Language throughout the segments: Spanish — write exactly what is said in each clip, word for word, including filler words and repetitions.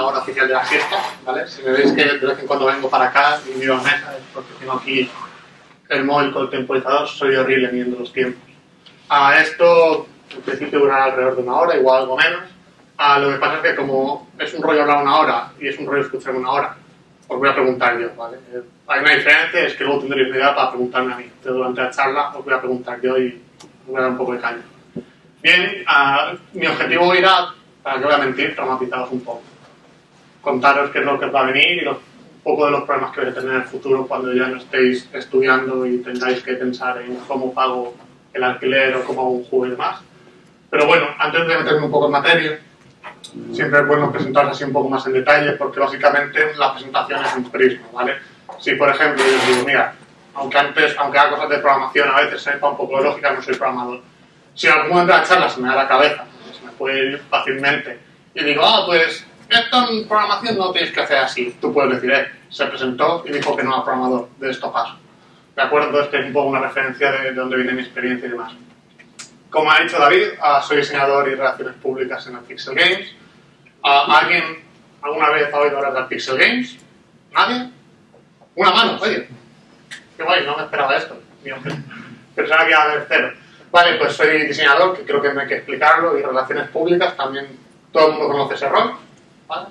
la hora oficial de la siesta, ¿vale? Si me veis que de vez en cuando vengo para acá y miro la mesa, es porque tengo aquí el móvil con el temporizador, soy horrible midiendo los tiempos. A esto, en principio, durará alrededor de una hora, igual algo menos. A lo que pasa es que como es un rollo hablar una hora y es un rollo escuchar una hora, os voy a preguntar yo, ¿vale? Hay una diferencia, es que luego tendréis una idea para preguntarme a mí. Entonces, durante la charla os voy a preguntar yo y os voy a dar un poco de caña. Bien, uh, mi objetivo era, para que voy a mentir, traumatizaros un poco. Contaros qué es lo que os va a venir y los, un poco de los problemas que vais a tener en el futuro cuando ya no estéis estudiando y tengáis que pensar en cómo pago el alquiler o cómo hago un juego y demás. Pero bueno, antes de meterme un poco en materia, siempre es bueno presentaros así un poco más en detalle porque básicamente la presentación es un prisma, ¿vale? Si por ejemplo yo os digo, mira, aunque antes, aunque haga cosas de programación a veces sepa un poco de lógica, no soy programador. Si en algún momento de la charla se me da la cabeza, se me puede ir fácilmente, y digo, ah, pues esto en programación no tenéis que hacer así. Tú puedes decir, eh, se presentó y dijo que no era programador, de esto paso. ¿De acuerdo? Entonces, que es un poco una referencia de, de dónde viene mi experiencia y demás. Como ha dicho David, uh, soy diseñador y relaciones públicas en el Pixel Games. Uh, ¿Alguien alguna vez ha oído hablar del Pixel Games? ¿Nadie? Una mano, oye. Qué guay, no me esperaba esto. Pensaba que iba a haber cero. Vale, pues soy diseñador, que creo que no hay que explicarlo, y relaciones públicas, también todo el mundo conoce ese rol, ¿vale?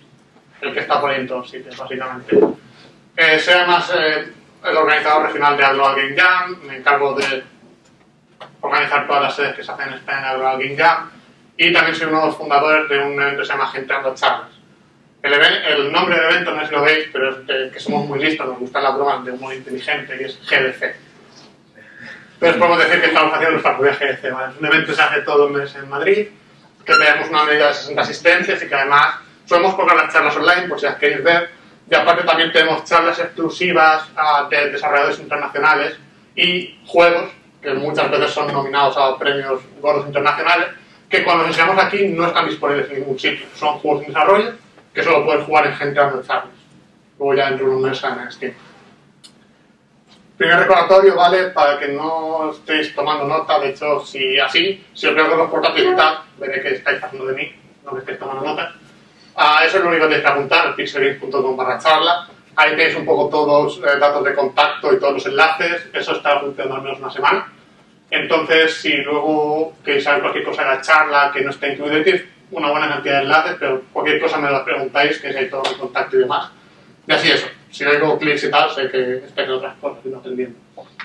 El que está por ahí en todos sitios, básicamente. Eh, soy además eh, el organizador regional de Global Game Jam, me encargo de organizar todas las sedes que se hacen en España en la Global Game Jam, y también soy uno de los fundadores de un evento que se llama Gente Dando Charlas. El, el nombre del evento no es lo veis, pero es de, que somos muy listos, nos gustan las bromas de humor inteligente, y es G D C. Entonces podemos decir que estamos haciendo nuestra propia G D C, ¿vale? Es un evento que se hace todos los meses en Madrid, que tenemos una media de sesenta asistentes y que además solemos colgar las charlas online, por si las queréis ver, y aparte también tenemos charlas exclusivas uh, de desarrolladores internacionales y juegos, que muchas veces son nominados a premios gordos internacionales, que cuando los enseñamos aquí no están disponibles en ningún sitio. Son juegos en desarrollo que solo puedes jugar en Gente Dando Charlas. Luego ya dentro de un mes en Steam. Primer recordatorio, ¿vale? Para que no estéis tomando nota, de hecho, si así, si os veo con los portátiles y tal, veré que estáis haciendo de mí, no que estáis tomando nota. Uh, eso es lo único que tenéis que apuntar, pixelgames punto com barra charla. Ahí tenéis un poco todos los eh, datos de contacto y todos los enlaces. Eso está funcionando al menos una semana. Entonces, si luego queréis saber cualquier cosa de la charla que no esté incluido, tenéis una buena cantidad de enlaces, pero cualquier cosa me lo preguntáis, que si hay todo el contacto y demás. Y así eso. Si oigo clics y tal, sé que estáis en otras cosas y no atendiendo.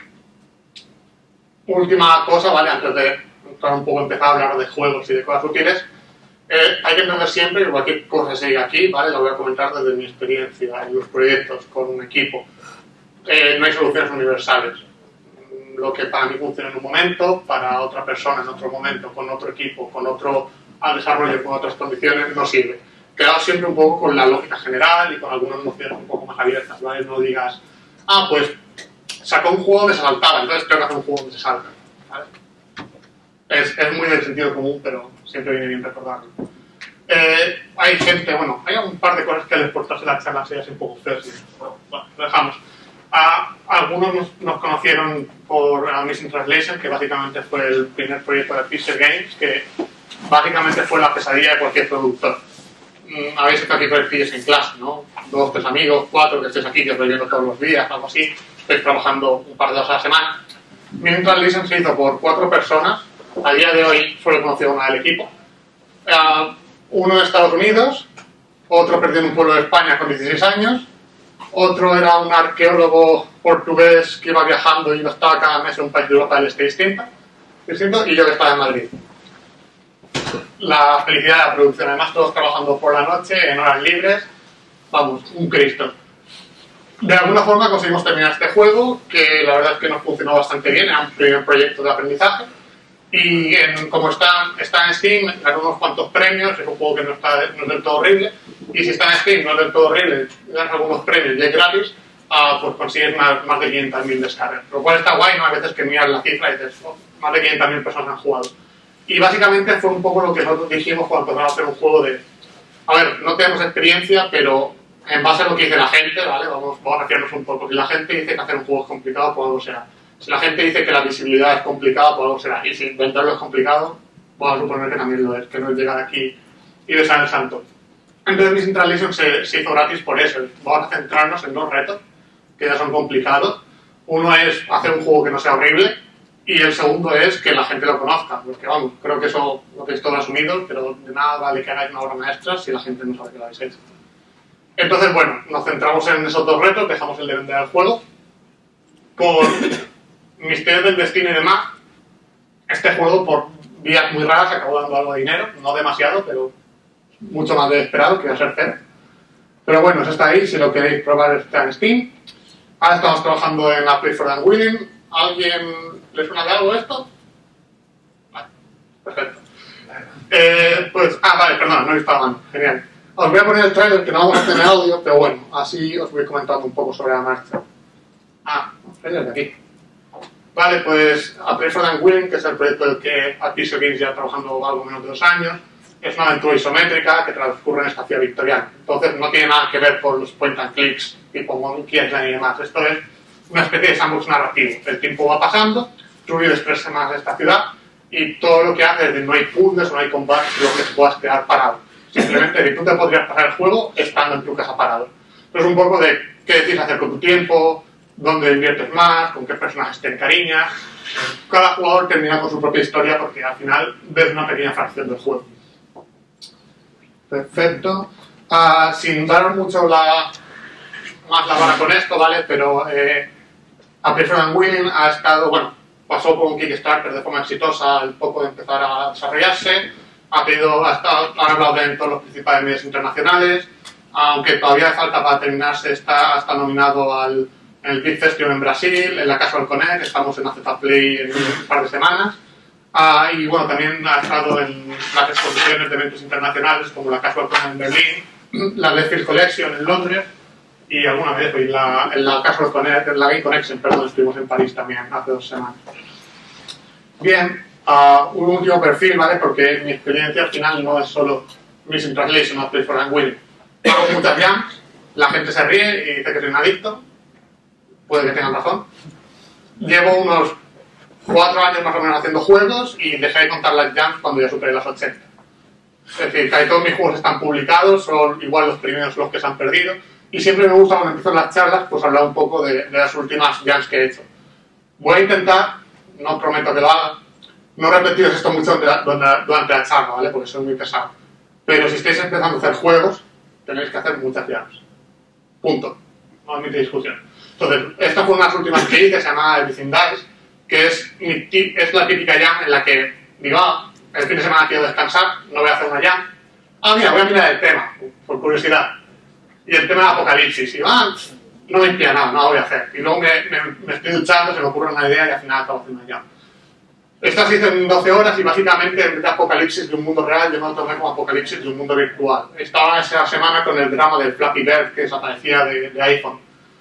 Última cosa, ¿vale? Antes de entrar un poco, empezar a hablar de juegos y de cosas útiles, eh, hay que entender siempre que cualquier cosa que se diga aquí, ¿vale? La voy a comentar desde mi experiencia en los proyectos con un equipo. Eh, no hay soluciones universales. Lo que para mí funciona en un momento, para otra persona en otro momento, con otro equipo, con otro al desarrollo, con otras condiciones, no sirve. Quedaos siempre un poco con la lógica general y con algunas nociones un poco más abiertas, ¿vale? No digas, ah, pues sacó un juego donde se saltaba, entonces tengo que hacer un juego donde se salta, ¿vale? Es, es muy del sentido común, pero siempre viene bien recordarlo. Eh, hay gente, bueno, hay un par de cosas que al exportarse la charla así un poco feas, bueno, bueno, lo dejamos. A, algunos nos, nos conocieron por uh, Missing Translation, que básicamente fue el primer proyecto de Pixel Games, que básicamente fue la pesadilla de cualquier productor. Mm, habéis estado aquí perfiles en clase, ¿no? Dos, tres amigos, cuatro que estéis aquí, que os voy viendo todos los días, algo así. Estáis trabajando un par de horas a la semana. Missing Translation se hizo por cuatro personas. A día de hoy solo he conocido una del equipo. Uh, uno de Estados Unidos, otro perdió en un pueblo de España con dieciséis años, otro era un arqueólogo portugués que iba viajando y iba estaba cada mes en un país de Europa del Este distinto, distinto, y yo que estaba en Madrid. La felicidad de la producción, además todos trabajando por la noche, en horas libres, vamos, un Cristo. De alguna forma conseguimos terminar este juego, que la verdad es que nos funcionó bastante bien, era un primer proyecto de aprendizaje, y en, como está, está en Steam, ganó unos cuantos premios, es un juego que no, está, no es del todo horrible, y si está en Steam, no es del todo horrible, ganas algunos premios y es gratis, uh, pues consigues más, más de quinientas mil descargas. Lo cual está guay, ¿no? A veces que miras la cifra y dices, oh, más de quinientas mil personas han jugado. Y básicamente fue un poco lo que nosotros dijimos cuando empezamos a hacer un juego de, a ver, no tenemos experiencia, pero en base a lo que dice la gente, ¿vale? Vamos, vamos a refiarnos un poco. Si la gente dice que hacer un juego es complicado, pues algo será. Si la gente dice que la visibilidad es complicada, pues algo será. Y si venderlo es complicado, vamos a suponer que también lo es, que no es llegar aquí y besar el santo. Entonces Missing Translation se, se hizo gratis por eso. Vamos a centrarnos en dos retos, que ya son complicados. Uno es hacer un juego que no sea horrible, y el segundo es que la gente lo conozca, porque vamos, creo que eso lo tenéis todo asumido, pero de nada vale que hagáis una obra maestra si la gente no sabe que lo habéis hecho. Entonces, bueno, nos centramos en esos dos retos, dejamos el de vender el juego. Por misterios del destino y demás, este juego, por vías muy raras, acabó dando algo de dinero, no demasiado, pero mucho más de lo esperado, que iba a ser cero. Pero bueno, eso está ahí, si lo queréis probar está en Steam. Ahora estamos trabajando en la Play for the Unwilling. ¿Alguien le suena de algo esto? Vale, perfecto. Eh, pues, ah, vale, perdón, no he visto la mano, genial. Os voy a poner el trailer, que no vamos a tener audio, pero bueno, así os voy comentando un poco sobre la marcha. Ah, trailer de aquí. Vale, pues A Play for the Unwilling, que es el proyecto del que Artificial Games ya trabajando algo menos de dos años, es una aventura isométrica que transcurre en esta ciudad victoriana. Entonces no tiene nada que ver con los point and clicks tipo Monkey Island y demás. Esto es una especie de sandbox narrativo. El tiempo va pasando, tú vives tres semanas en esta ciudad y todo lo que haces es de no hay puzzles o no hay combates, lo que te puedas quedar parado. Simplemente que tú te podrías pasar el juego estando en tu casa parado. Entonces un poco de qué decides hacer con tu tiempo, dónde inviertes más, con qué personajes te encariñas. Cada jugador termina con su propia historia porque al final ves una pequeña fracción del juego. Perfecto. Uh, sin daros mucho la, más la vara con esto, ¿vale? Pero eh, A Play for the Unwilling ha estado, bueno, pasó por un Kickstarter de forma exitosa al poco de empezar a desarrollarse. Ha pedido, ha, estado, ha hablado en todos los principales medios internacionales. Aunque todavía falta para terminarse, está, está nominado al en el Big Festival en Brasil, en la Casual Connect, estamos en A Z Play en un par de semanas. Ah, y bueno, también ha estado en las exposiciones de eventos internacionales como la Casual Connect en Berlín, la Leftfield Collection en Londres y alguna vez en la, en la Casual Connect, en la Game Connection, perdón, estuvimos en París también hace dos semanas. Bien, uh, un último perfil, ¿vale? Porque mi experiencia al final no es solo Missing Translation o Play for the Unwilling. Hago muchas jams, la gente se ríe y dice que soy un adicto, puede que tengan razón. Llevo unos cuatro años más o menos haciendo juegos y dejé de contar las jams cuando ya superé las ochenta. Es decir, casi todos mis juegos están publicados, son igual los primeros los que se han perdido. Y siempre me gusta cuando empiezo las charlas, pues hablar un poco de, de las últimas jams que he hecho. Voy a intentar, no prometo que lo haga, no repetiros esto mucho durante, durante la charla, ¿vale? Porque soy muy pesado. Pero si estáis empezando a hacer juegos, tenéis que hacer muchas jams. Punto. No admite discusión. Entonces, esta fue una de las últimas que hice, se llama Everything Dies, que es, mi tip, es la típica jam en la que digo, ah, el fin de semana quiero descansar, no voy a hacer una jam. Ah, mira, voy a mirar el tema, por curiosidad. Y el tema de Apocalipsis. Y digo, ah, no me inspira nada, no lo voy a hacer. Y luego me, me, me estoy duchando, se me ocurre una idea y al final acabo haciendo una jam. Esta se hizo en doce horas y básicamente en vez de Apocalipsis de un mundo real, yo me lo tomé como Apocalipsis de un mundo virtual. Estaba esa semana con el drama del Flappy Bird que desaparecía de, de iPhone,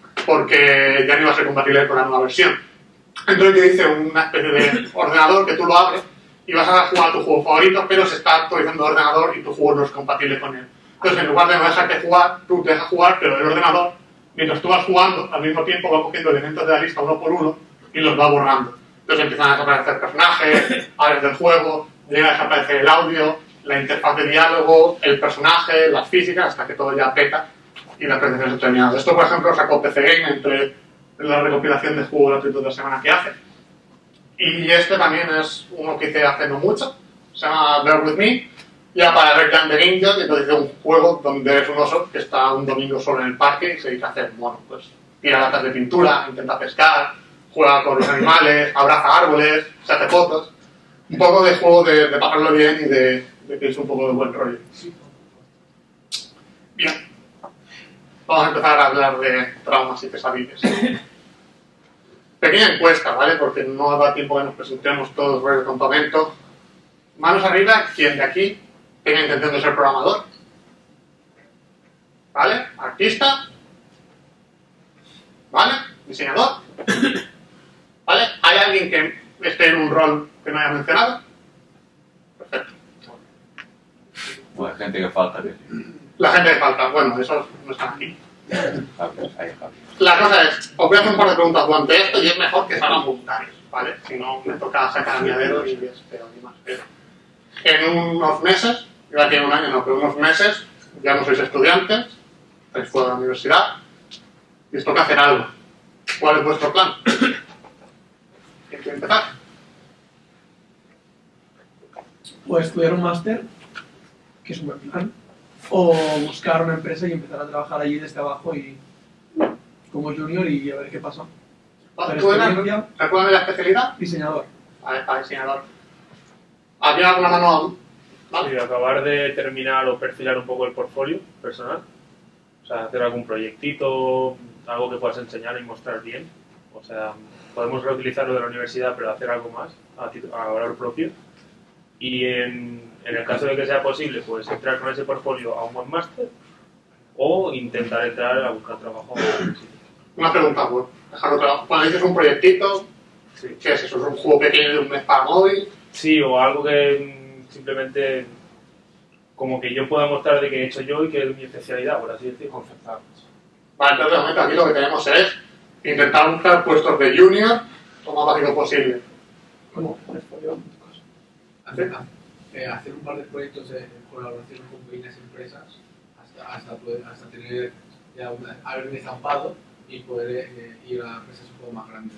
porque ya no iba a ser compatible con la nueva versión. Entonces yo hice una especie de ordenador que tú lo abres y vas a jugar a tu juego favorito, pero se está actualizando el ordenador y tu juego no es compatible con él. Entonces en lugar de no dejarte jugar, tú te dejas jugar, pero el ordenador, mientras tú vas jugando, al mismo tiempo va cogiendo elementos de la lista uno por uno y los va borrando. Entonces empiezan a desaparecer personajes, áreas del juego, llega a desaparecer el audio, la interfaz de diálogo, el personaje, las físicas, hasta que todo ya peta y la presentación se ha terminado. Esto, por ejemplo, sacó P C Game entre la recopilación de juegos gratuitos de la semana que hace. Y este también es uno que hice hace no mucho, se llama Bear With Me, ya para Red Land de Ninja, y entonces hice un juego donde es un oso que está un domingo solo en el parque y se dedica a hacer, bueno, pues tira latas de pintura, intenta pescar, juega con los animales, abraza árboles, se hace fotos. Un poco de juego de, de pasarlo bien y de, de que es un poco de buen rollo. Bien. Vamos a empezar a hablar de traumas y pesadillas. Pequeña encuesta, ¿vale? Porque no da tiempo que nos presentemos todos por el campamento. Manos arriba, quien de aquí tenga intención de ser programador. ¿Vale? Artista. ¿Vale? Diseñador. ¿Vale? ¿Hay alguien que esté en un rol que no haya mencionado? Perfecto. Bueno, hay gente que falta. ¿Qué? La gente que falta, bueno, esos no están aquí. Ahí, La cosa es, os voy a hacer un par de preguntas durante esto y es mejor que salgan voluntarios, ¿vale? Si no, me toca sacar a mi dedo y es peor y más peor. En unos meses, iba a decir un año, no, pero unos meses, ya no sois estudiantes, estáis fuera de la universidad y os toca hacer algo. ¿Cuál es vuestro plan? ¿Quién quiere empezar? O estudiar un máster, que es un buen plan, o buscar una empresa y empezar a trabajar allí desde abajo y como junior y a ver qué pasa. ¿Tú eras, recuérdame la especialidad? Diseñador. Vale, para diseñador. ¿Había alguna mano? ¿Vale? Sí, acabar de terminar o perfilar un poco el portfolio personal. O sea, hacer algún proyectito, algo que puedas enseñar y mostrar bien. O sea, podemos reutilizar lo de la universidad, pero hacer algo más a, a valor propio. Y en, en el caso de que sea posible, pues entrar con ese portfolio a un buen máster o intentar entrar a buscar trabajo. Una pregunta, pues, dejarlo claro. Cuando dices un proyectito, Sí. ¿qué es eso? ¿Es un juego pequeño de un mes para móvil? Sí, o algo que mm, simplemente como que yo pueda mostrar de que he hecho yo y que es mi especialidad, por así decirlo. Vale, entonces realmente aquí lo que tenemos es intentar buscar puestos de junior lo más básico posible. ¿Cómo? Portfolio. Hacer, eh, hacer un par de proyectos de colaboración con pequeñas empresas hasta, hasta, poder, hasta tener ya una, haberme estampado y poder eh, ir a empresas un poco más grandes.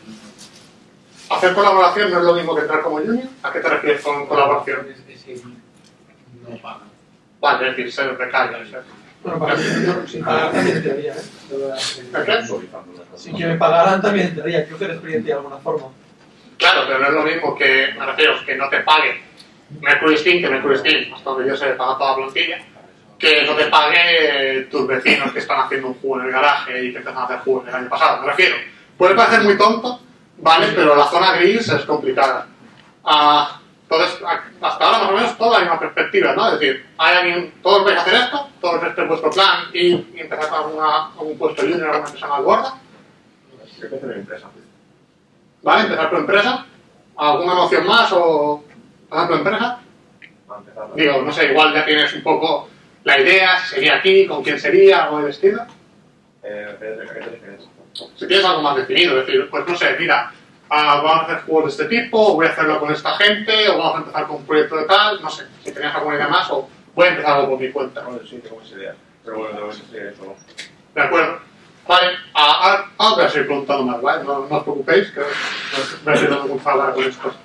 ¿Hacer colaboración no es lo mismo que entrar como junior? ¿A qué te refieres con colaboración? Es, es que no pagan. Vale, es decir, ser becario. ¿Sí? Bueno, para que no, sin pagar también entraría, ¿eh? ¿El qué? Si que me pagaran también entraría, creo que eres experiencia de alguna forma. Claro, pero no es lo mismo que, me refiero, que no te pague Mercury Steam, que Mercury Steam, hasta donde yo sé, paga toda la plantilla, que no te pague tus vecinos que están haciendo un juego en el garaje y que empezaron a hacer juegos el año pasado. Me refiero, puede parecer muy tonto, ¿vale? Pero la zona gris es complicada. Ah, entonces, hasta ahora más o menos toda hay una perspectiva, ¿no? Es decir, hay alguien, todos vais a hacer esto, todos este es vuestro plan y, y empezar con alguna, algún puesto junior, alguna empresa más gorda. Yo empecé en empresa. ¿Vale? Empezar tu empresa. ¿Alguna noción más o empezar tu empresa? A empezar. Digo, no sé, igual ya tienes un poco la idea, si sería aquí, con quién sería, algo del estilo. Eh, ¿a qué te refieres? Si tienes algo más definido, es decir, pues no sé, mira, ah, vamos a hacer juegos de este tipo, o voy a hacerlo con esta gente, o vamos a empezar con un proyecto de tal, no sé, si tenías alguna idea más, o voy a empezar algo por mi cuenta. Bueno, sí, tengo esa idea. Pero bueno, no sé si eso. ¿De acuerdo? Vale, ahora voy a seguir preguntando más, ¿vale? No, no os preocupéis, que voy a seguir dando mucha hablar con esto.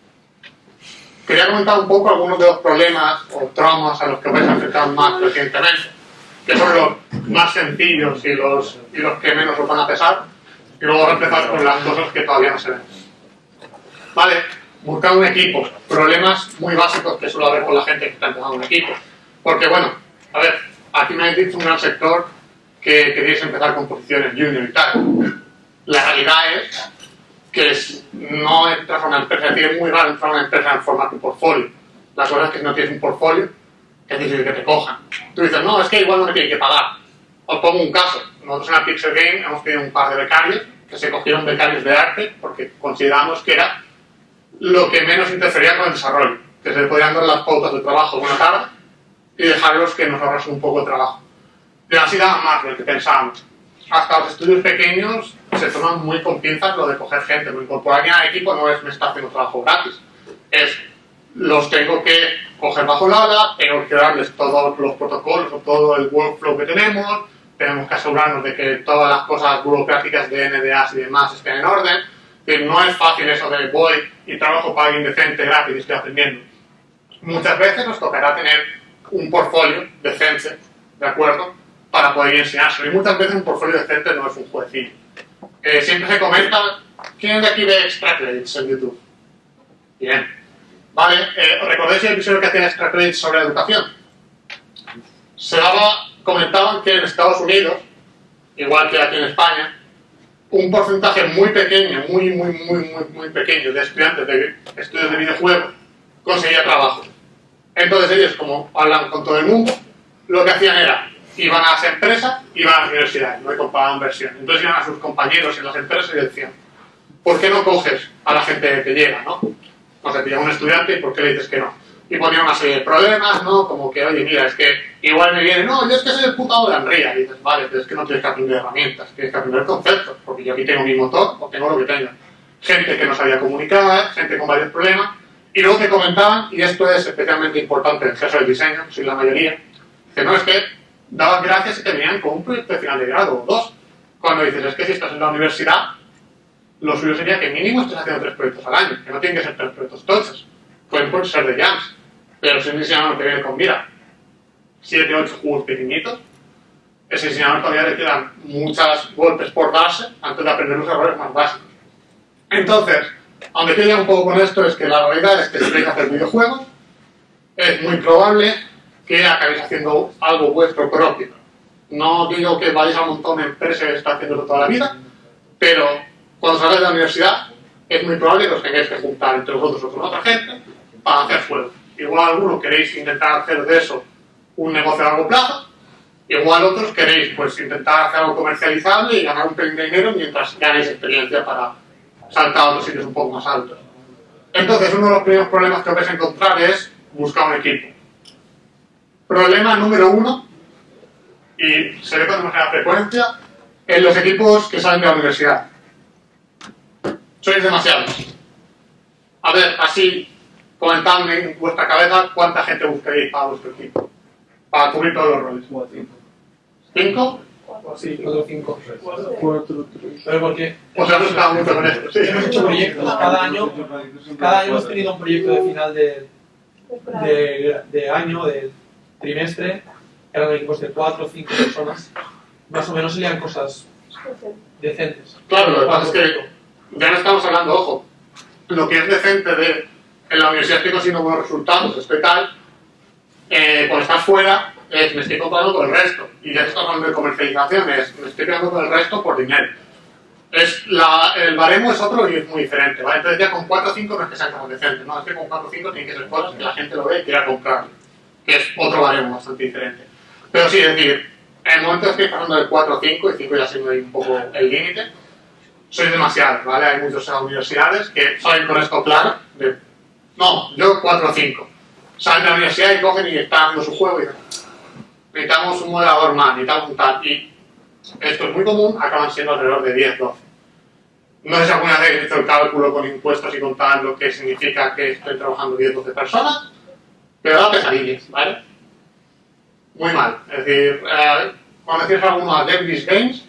Quería comentar un poco algunos de los problemas o traumas a los que vais a enfrentar más recientemente, que son los más sencillos y los, y los que menos os van a pesar, y luego vamos a empezar con las cosas que todavía no se ven. Vale, buscar un equipo, problemas muy básicos que suele haber con la gente que está empezando un equipo. Porque bueno, a ver, aquí me habéis dicho un gran sector que queréis empezar con posiciones junior y tal. La realidad es que es, no entras a una empresa, es decir, es muy raro entrar a una empresa en formato portfolio. La cosa es que si no tienes un portfolio, es difícil que te cojan. Tú dices, no, es que igual no me tienen que pagar. Os pongo un caso. Nosotros en la Pixel Game hemos tenido un par de becarios que se cogieron becarios de arte porque consideramos que era lo que menos interfería con el desarrollo, que se podían dar las pautas de trabajo una tarde y dejarlos que nos ahorrasen un poco de trabajo. Y así daba más de lo que pensábamos. Hasta los estudios pequeños se toman muy con pinzas lo de coger gente, lo incorporar alguien al equipo no es me está haciendo trabajo gratis, es los tengo que coger bajo el ala, tengo que darles todos los protocolos o todo el workflow que tenemos, tenemos que asegurarnos de que todas las cosas burocráticas de N D As y demás estén en orden. Es decir, no es fácil eso de voy y trabajo para alguien decente, gratis y estoy aprendiendo. Muchas veces nos tocará tener un portfolio decente, ¿de acuerdo?, para poder enseñárselo. Y muchas veces un portfolio decente no es un jueguecillo. Eh, siempre se comenta, ¿quién de aquí ve Extra Credits en YouTube? Bien. Vale, eh, ¿recordáis el episodio que hacía Extra Credits sobre educación? Se daba, comentaban que en Estados Unidos, igual que aquí en España, un porcentaje muy pequeño, muy, muy, muy, muy, muy pequeño de estudiantes de estudios de videojuegos conseguía trabajo. Entonces ellos, como hablan con todo el mundo, lo que hacían era, iban a las empresas, iban a las universidades, no comparaban versión. Entonces iban a sus compañeros en las empresas y decían, ¿por qué no coges a la gente que llega, no? No sé, te llama un estudiante y ¿por qué le dices que no? Y ponía una serie de problemas, ¿no? Como que, oye, mira, es que igual me viene, no, yo es que soy el putado de Unreal. Y dices, vale, pero es que no tienes que aprender herramientas, tienes que aprender conceptos, porque yo aquí tengo mi motor o tengo lo que tenga. Gente que no sabía comunicar, gente con varios problemas, y luego te comentaban, y esto es especialmente importante en el caso del diseño, soy la mayoría, Que no, es que daban gracias y que venían con un proyecto de final de grado o dos. Cuando dices, es que si estás en la universidad, lo suyo sería que mínimo estés haciendo tres proyectos al año, que no tienen que ser tres proyectos tochos. Pueden ser de jams, pero si un diseñador te viene con, mira, siete, ocho juegos pequeñitos, ese diseñador todavía le quedan muchos golpes por darse antes de aprender los errores más básicos. Entonces, a donde quiero llegar un poco con esto es que la realidad es que si queréis hacer videojuegos, es muy probable que acabéis haciendo algo vuestro propio. No digo que vayáis a un montón de empresas que están haciéndolo toda la vida, pero cuando salgáis de la universidad es muy probable que os tengáis que juntar entre vosotros o con otra gente para hacer juegos. Igual algunos queréis intentar hacer de eso un negocio a largo plazo, igual otros queréis pues intentar hacer algo comercializable y ganar un pelín de dinero mientras ganéis experiencia para saltar a otros sitios un poco más altos. Entonces, uno de los primeros problemas que vais a encontrar es buscar un equipo. Problema número uno, y se ve con demasiada frecuencia, en los equipos que salen de la universidad. Sois demasiados. A ver, así, comentadme en vuestra cabeza cuánta gente buscaréis para vuestro equipo, para cubrir todos los roles. ¿Cinco? Sí, cuatro o cinco. Cuatro, tres. Pero porque Os ha gustado mucho con esto, sí. hemos hecho proyectos. Cada año, cada año hemos tenido un proyecto de final de, de, de año, de trimestre. Eran equipos de cuatro o cinco personas. Más o menos serían cosas decentes. Claro, lo que pasa es que ya no estamos hablando, ojo, lo que es decente de en la universidad estoy consiguiendo buenos resultados, estoy tal, eh, cuando estás fuera, es, me estoy comparando con el resto. Y ya que estamos hablando de comercialización, es, me estoy quedando con el resto por dinero. Es la, el baremo es otro y es muy diferente, ¿vale? Entonces ya con cuatro o cinco no es que sean como decentes, no, es que con cuatro o cinco tienen que ser cosas que la gente lo ve y quiera comprarlo, que es otro baremo bastante diferente. Pero sí, es decir, en el momento estoy pasando de cuatro o cinco, y cinco ya siendo ahí un poco el límite, sois demasiados, ¿vale? Hay muchas universidades que salen con esto claro, de, no, yo cuatro o cinco. Salen de la universidad y cogen y están haciendo su juego y dicen, necesitamos un moderador más, necesitamos un tal, y esto es muy común, acaban siendo alrededor de diez, doce. No sé si alguna vez he hecho el cálculo con impuestos y con tal lo que significa que estoy trabajando diez, doce personas, pero da pesadillas, ¿vale? Muy mal. Es decir, eh, cuando decís alguno a Devilish Games,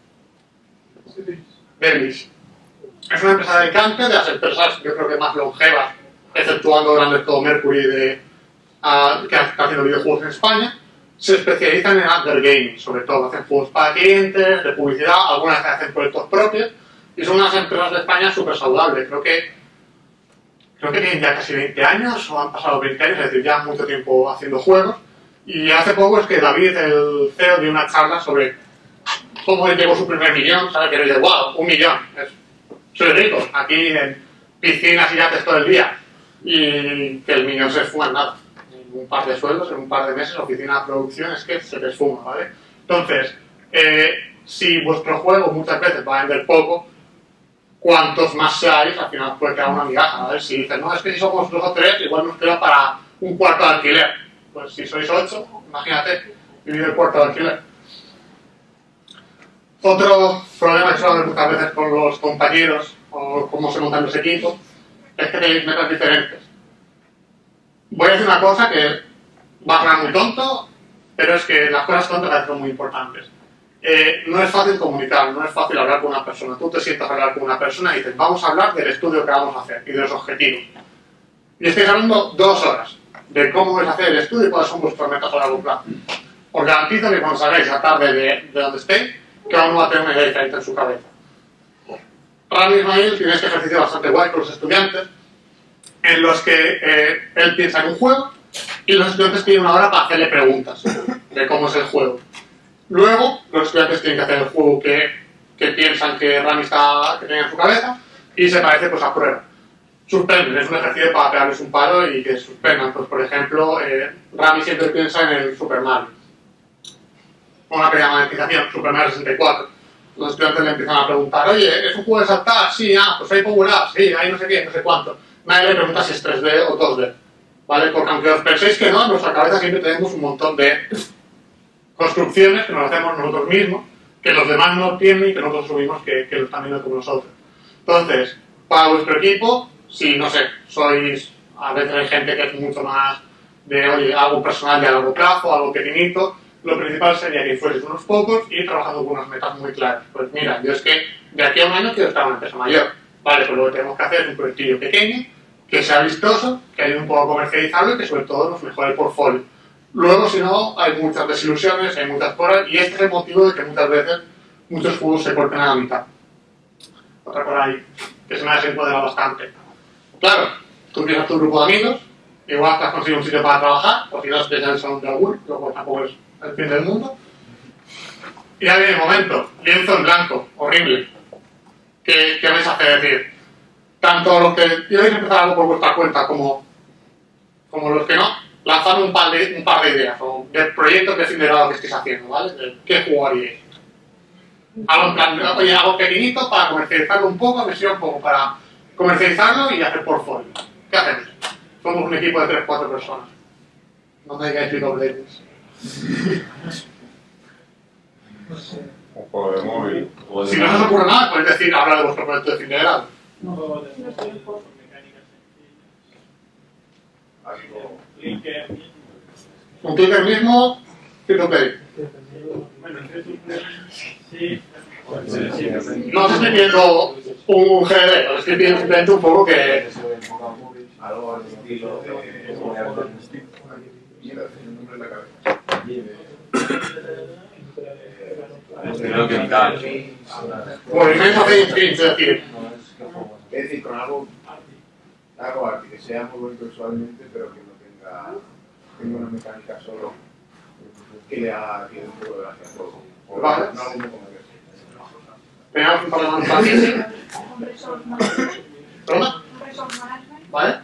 Devilish es una empresa de Alicante, de las empresas yo creo que más longevas, exceptuando grandes como Mercury de, uh, que está haciendo videojuegos en España. Se especializan en under gaming, sobre todo hacen juegos para clientes, de publicidad, algunas veces hacen proyectos propios y son unas empresas de España súper saludables. Creo que creo que tienen ya casi veinte años o han pasado veinte años, es decir, ya mucho tiempo haciendo juegos. Y hace poco es que David, el C E O, dio una charla sobre cómo él llegó su primer millón, ¿sabes? Que le dice, wow, un millón, es, soy rico, aquí en piscinas y yates todo el día. Y que el millón se esfuma en nada. En un par de sueldos, en un par de meses, la oficina de producción es que se te esfuma, ¿vale? Entonces, eh, si vuestro juego muchas veces va a vender poco, cuantos más seáis, al final puede quedar una migaja, ¿vale? Si dices, no, es que si somos dos o tres, igual nos queda para un cuarto de alquiler. Pues si sois ocho, imagínate, vivir el cuarto de alquiler. Otro problema que suele haber muchas veces con los compañeros o cómo se montan los equipos es que tenéis metas diferentes. Voy a decir una cosa que va a sonar muy tonto, pero es que las cosas tontas son muy importantes. Eh, no es fácil comunicar, no es fácil hablar con una persona. Tú te sientas a hablar con una persona y dices, vamos a hablar del estudio que vamos a hacer y de los objetivos. Y estáis hablando dos horas de cómo vais a hacer el estudio y cuáles son vuestros metas a largo plazo. Os garantizo que cuando salgáis a tarde de, de donde estéis, cada uno va a tener una idea diferente en su cabeza. Rami Ismail tiene este ejercicio bastante guay con los estudiantes, en los que eh, él piensa en un juego y los estudiantes tienen una hora para hacerle preguntas de cómo es el juego. Luego, los estudiantes tienen que hacer el juego que, que piensan que Rami está, que tiene en su cabeza y se parece pues a prueba. Suspenden, es un ejercicio para pegarles un palo y que suspendan. Pues, por ejemplo, eh, Rami siempre piensa en el Super Mario. Una pequeña modificación, Super Mario sesenta y cuatro. Los estudiantes le empiezan a preguntar, oye, ¿es un juego de saltar? Sí, ah, pues hay power-ups, sí, hay no sé qué, no sé cuánto. Nadie le pregunta si es tres D o dos D, ¿vale? Porque aunque os penséis que no, en nuestra cabeza siempre tenemos un montón de construcciones que nos hacemos nosotros mismos, que los demás no tienen y que nosotros asumimos que, que lo están viendo como nosotros. Entonces, para vuestro equipo, si, no sé, sois, a veces hay gente que es mucho más de, oye, algo personal de a largo plazo, algo pequeñito. Lo principal sería que fueres unos pocos y ir trabajando con unas metas muy claras. Pues mira, yo es que de aquí a un año quiero estar en una empresa mayor. Vale, pues lo que tenemos que hacer es un proyectillo pequeño, que sea vistoso, que ayude un poco a comercializarlo y que sobre todo nos mejore el portfolio. Luego, si no, hay muchas desilusiones, hay muchas cosas, y este es el motivo de que muchas veces muchos juegos se corten a la mitad. Otra cosa ahí, que se me ha desempoderado bastante. Claro, tú tienes tu grupo de amigos, igual te has conseguido un sitio para trabajar, o si no, te en el salón de algún, luego tampoco es el fin del mundo. Y ahí viene el momento, lienzo en blanco, horrible. ¿Qué, qué vais a hacer? Es decir, tanto los que queréis empezar algo por vuestra cuenta como, como los que no, lanzar un par de, un par de ideas o de proyectos de fin de grado que estéis haciendo, ¿vale? De ¿qué jugaríais? Algo en plan, oye, algo pequeñito para comercializarlo un poco, me sirve un poco para comercializarlo y hacer portfolio. ¿Qué hacemos? Somos un equipo de tres cuatro personas. No me digáis League of Legends. Un juego de móvil. Si no se os ocurre nada, podéis decir, hablar de vuestro proyecto de fin de grado. Algo. Un clicker mismo, free to play. No os estoy pidiendo un G D D, os estoy pidiendo simplemente un poco que... Algo al estilo de. Mira, tiene un nombre en la cabeza. Creo que tal. Movimiento de instinto, es decir, Es decir, con algo, algo arte, que sea muy bonito visualmente, pero que no tenga, tenga una mecánica solo que le haga que dé un poco de gracia a todo. O Vale. no algo muy comercial. tenemos un par de manos para aquí. ¿Perdona? ¿Vale?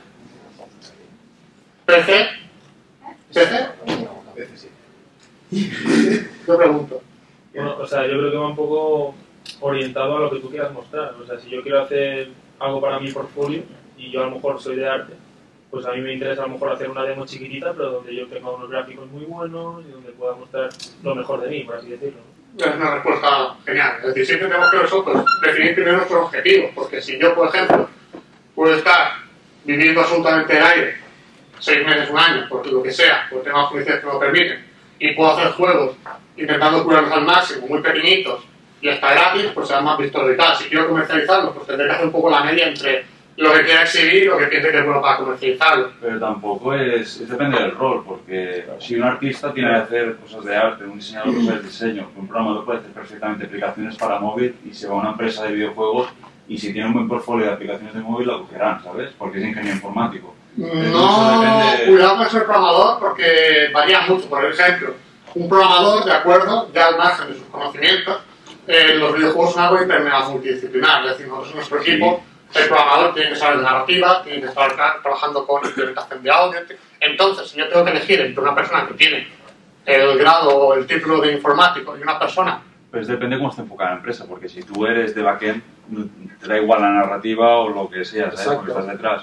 ¿P C? ¿P C? A veces sí. Yo pregunto. Bueno, o sea, yo creo que va un poco orientado a lo que tú quieras mostrar. O sea, si yo quiero hacer algo para mi portfolio y yo a lo mejor soy de arte, pues a mí me interesa a lo mejor hacer una demo chiquitita, pero donde yo tenga unos gráficos muy buenos y donde pueda mostrar lo mejor de mí, por así decirlo. Es una respuesta genial. Es decir, siempre tenemos que nosotros definir primero nuestros objetivos, porque si yo, por ejemplo, puedo estar viviendo absolutamente el aire seis meses, un año, por lo que sea, porque tengo las condiciones que me lo permiten, y puedo hacer juegos intentando curarlos al máximo, muy pequeñitos, y hasta gratis, pues serán más vistosos y tal. Si quiero comercializarlos, pues tendré que hacer un poco la media entre lo que quiera exhibir y lo que piense que es bueno para comercializarlo. Pero tampoco es, es depende del rol, porque si un artista tiene que hacer cosas de arte, un diseñador puede hacer diseño, un programador puede hacer perfectamente aplicaciones para móvil y se va a una empresa de videojuegos y si tiene un buen portfolio de aplicaciones de móvil la cogerán, ¿sabes? Porque es ingeniero informático. No, depende... cuidado con ser programador porque varía mucho. Por ejemplo, un programador, de acuerdo, ya al margen de sus conocimientos, eh, los videojuegos son algo intermedio multidisciplinar. Es decir, nosotros en nuestro equipo, el programador tiene que saber de narrativa, tiene que estar tra trabajando con implementación de audio. Entonces, si yo tengo que elegir entre una persona que tiene el grado o el título de informático y una persona... Pues depende cómo esté enfocada la empresa, porque si tú eres de backend, te da igual la narrativa o lo que sea, ¿sabes? Porque estás detrás.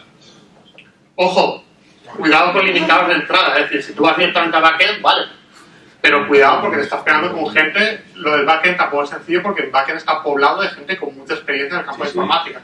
Ojo, cuidado con limitados de entrada. Es decir, si tú vas directamente a backend, vale. Pero cuidado porque te estás pegando con gente. Lo del backend tampoco es sencillo porque el backend está poblado de gente con mucha experiencia en el campo Sí, de sí. informática.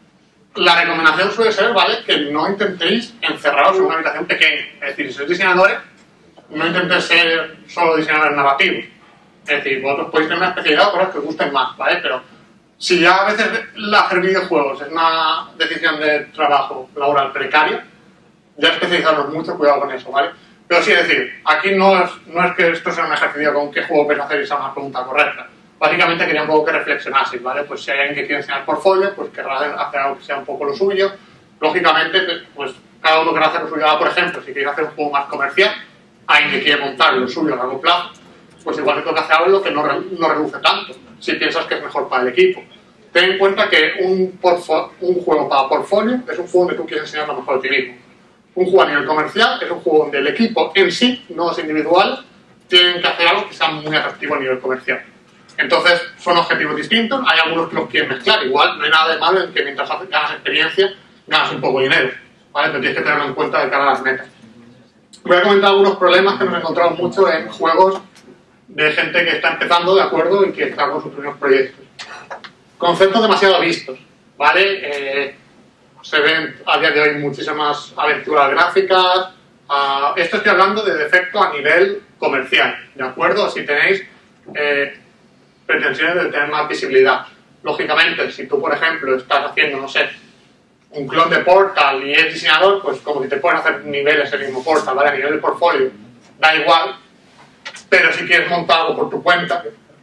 La recomendación suele ser, ¿vale?, que no intentéis encerraros en una habitación pequeña. Es decir, si sois diseñadores, no intentéis ser solo diseñadores narrativos. Es decir, vosotros podéis tener una especialidad o cosas que os gusten más, ¿vale? Pero si ya a veces hacer videojuegos es una decisión de trabajo laboral precaria, ya especializarnos mucho, cuidado con eso, ¿vale? Pero sí, es decir, aquí no es, no es que esto sea un ejercicio con qué juego vais a hacer y sea una pregunta correcta. Básicamente quería un poco que reflexionaseis, ¿vale? Pues si hay alguien que quiere enseñar portfolio, pues querrá hacer algo que sea un poco lo suyo. Lógicamente, pues cada uno querrá hacer lo suyo. Ahora, por ejemplo, si queréis hacer un juego más comercial, alguien que quiere montar lo suyo a largo plazo, pues igual te toca hacer algo que no, re, no reduce tanto, si piensas que es mejor para el equipo. Ten en cuenta que un, un juego para portfolio es un juego donde tú quieres enseñar lo mejor de ti mismo. Un juego a nivel comercial es un juego donde el equipo en sí, no los individuales, tienen que hacer algo que sea muy atractivo a nivel comercial. Entonces, son objetivos distintos, hay algunos que los quieren mezclar, igual no hay nada de malo en que mientras ganas experiencia, ganas un poco de dinero, ¿vale? Pero tienes que tenerlo en cuenta de cara a las metas. Voy a comentar algunos problemas que nos encontramos mucho en juegos de gente que está empezando, de acuerdo, y que está con sus primeros proyectos. Conceptos demasiado vistos, ¿vale? Eh, se ven a día de hoy muchísimas aventuras gráficas, Uh, esto estoy hablando de defecto a nivel comercial, ¿de acuerdo? Si tenéis eh, pretensiones de tener más visibilidad. Lógicamente, si tú, por ejemplo, estás haciendo, no sé, un clon de Portal y es diseñador, pues como si te pueden hacer niveles el mismo Portal, ¿vale? A nivel de portfolio, da igual, pero si quieres montar algo por tu cuenta,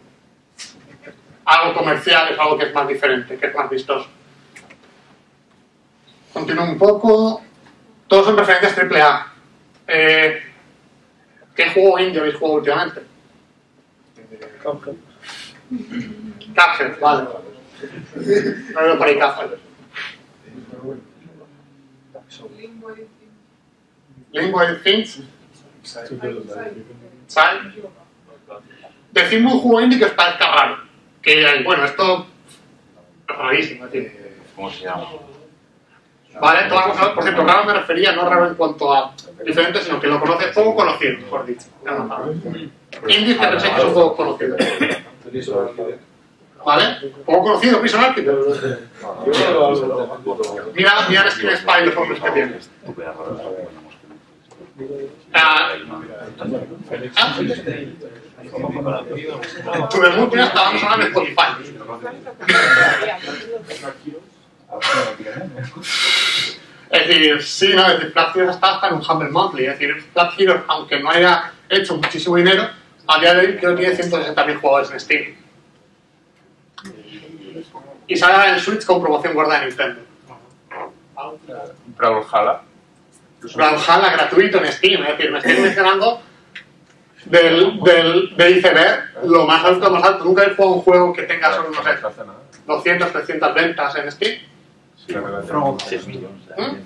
algo comercial es algo que es más diferente, que es más vistoso. Continúo un poco. Todos son referencias triple A. Eh, ¿Qué juego indie habéis jugado últimamente? Cuphead, vale. No veo por ahí Cuphead. Limbo Things. ¿Sabes? Decidme un juego indie que os parezca raro. Que, bueno, esto es rarísimo, tío. ¿Cómo se llama? Vale, todas las cosas, por cierto, raro me refería, no raro en cuanto a diferente, sino que lo conoce poco conocido, mejor dicho. Indie que pensáis que son poco conocidos. ¿Vale? Poco conocido, Prison Architect. Mira, mira el Skin Spy y los hombres que tiene. Ah, tu debut ya estaba sonando en Spotify. Es decir, sí, no, es decir, Flat Heroes está hasta en un Humble Monthly. Es decir, Flat Heroes, aunque no haya hecho muchísimo dinero, a día de hoy creo que tiene ciento sesenta mil jugadores en Steam. Y sale en Switch con promoción gorda de Nintendo. Brawlhalla. Brawlhalla gratuito en Steam, es decir, me estoy mencionando del, del, de iceberg lo más alto, más alto. Nunca he jugado un juego que tenga solo, no sé, doscientas, trescientas ventas en Steam. ¿Mm?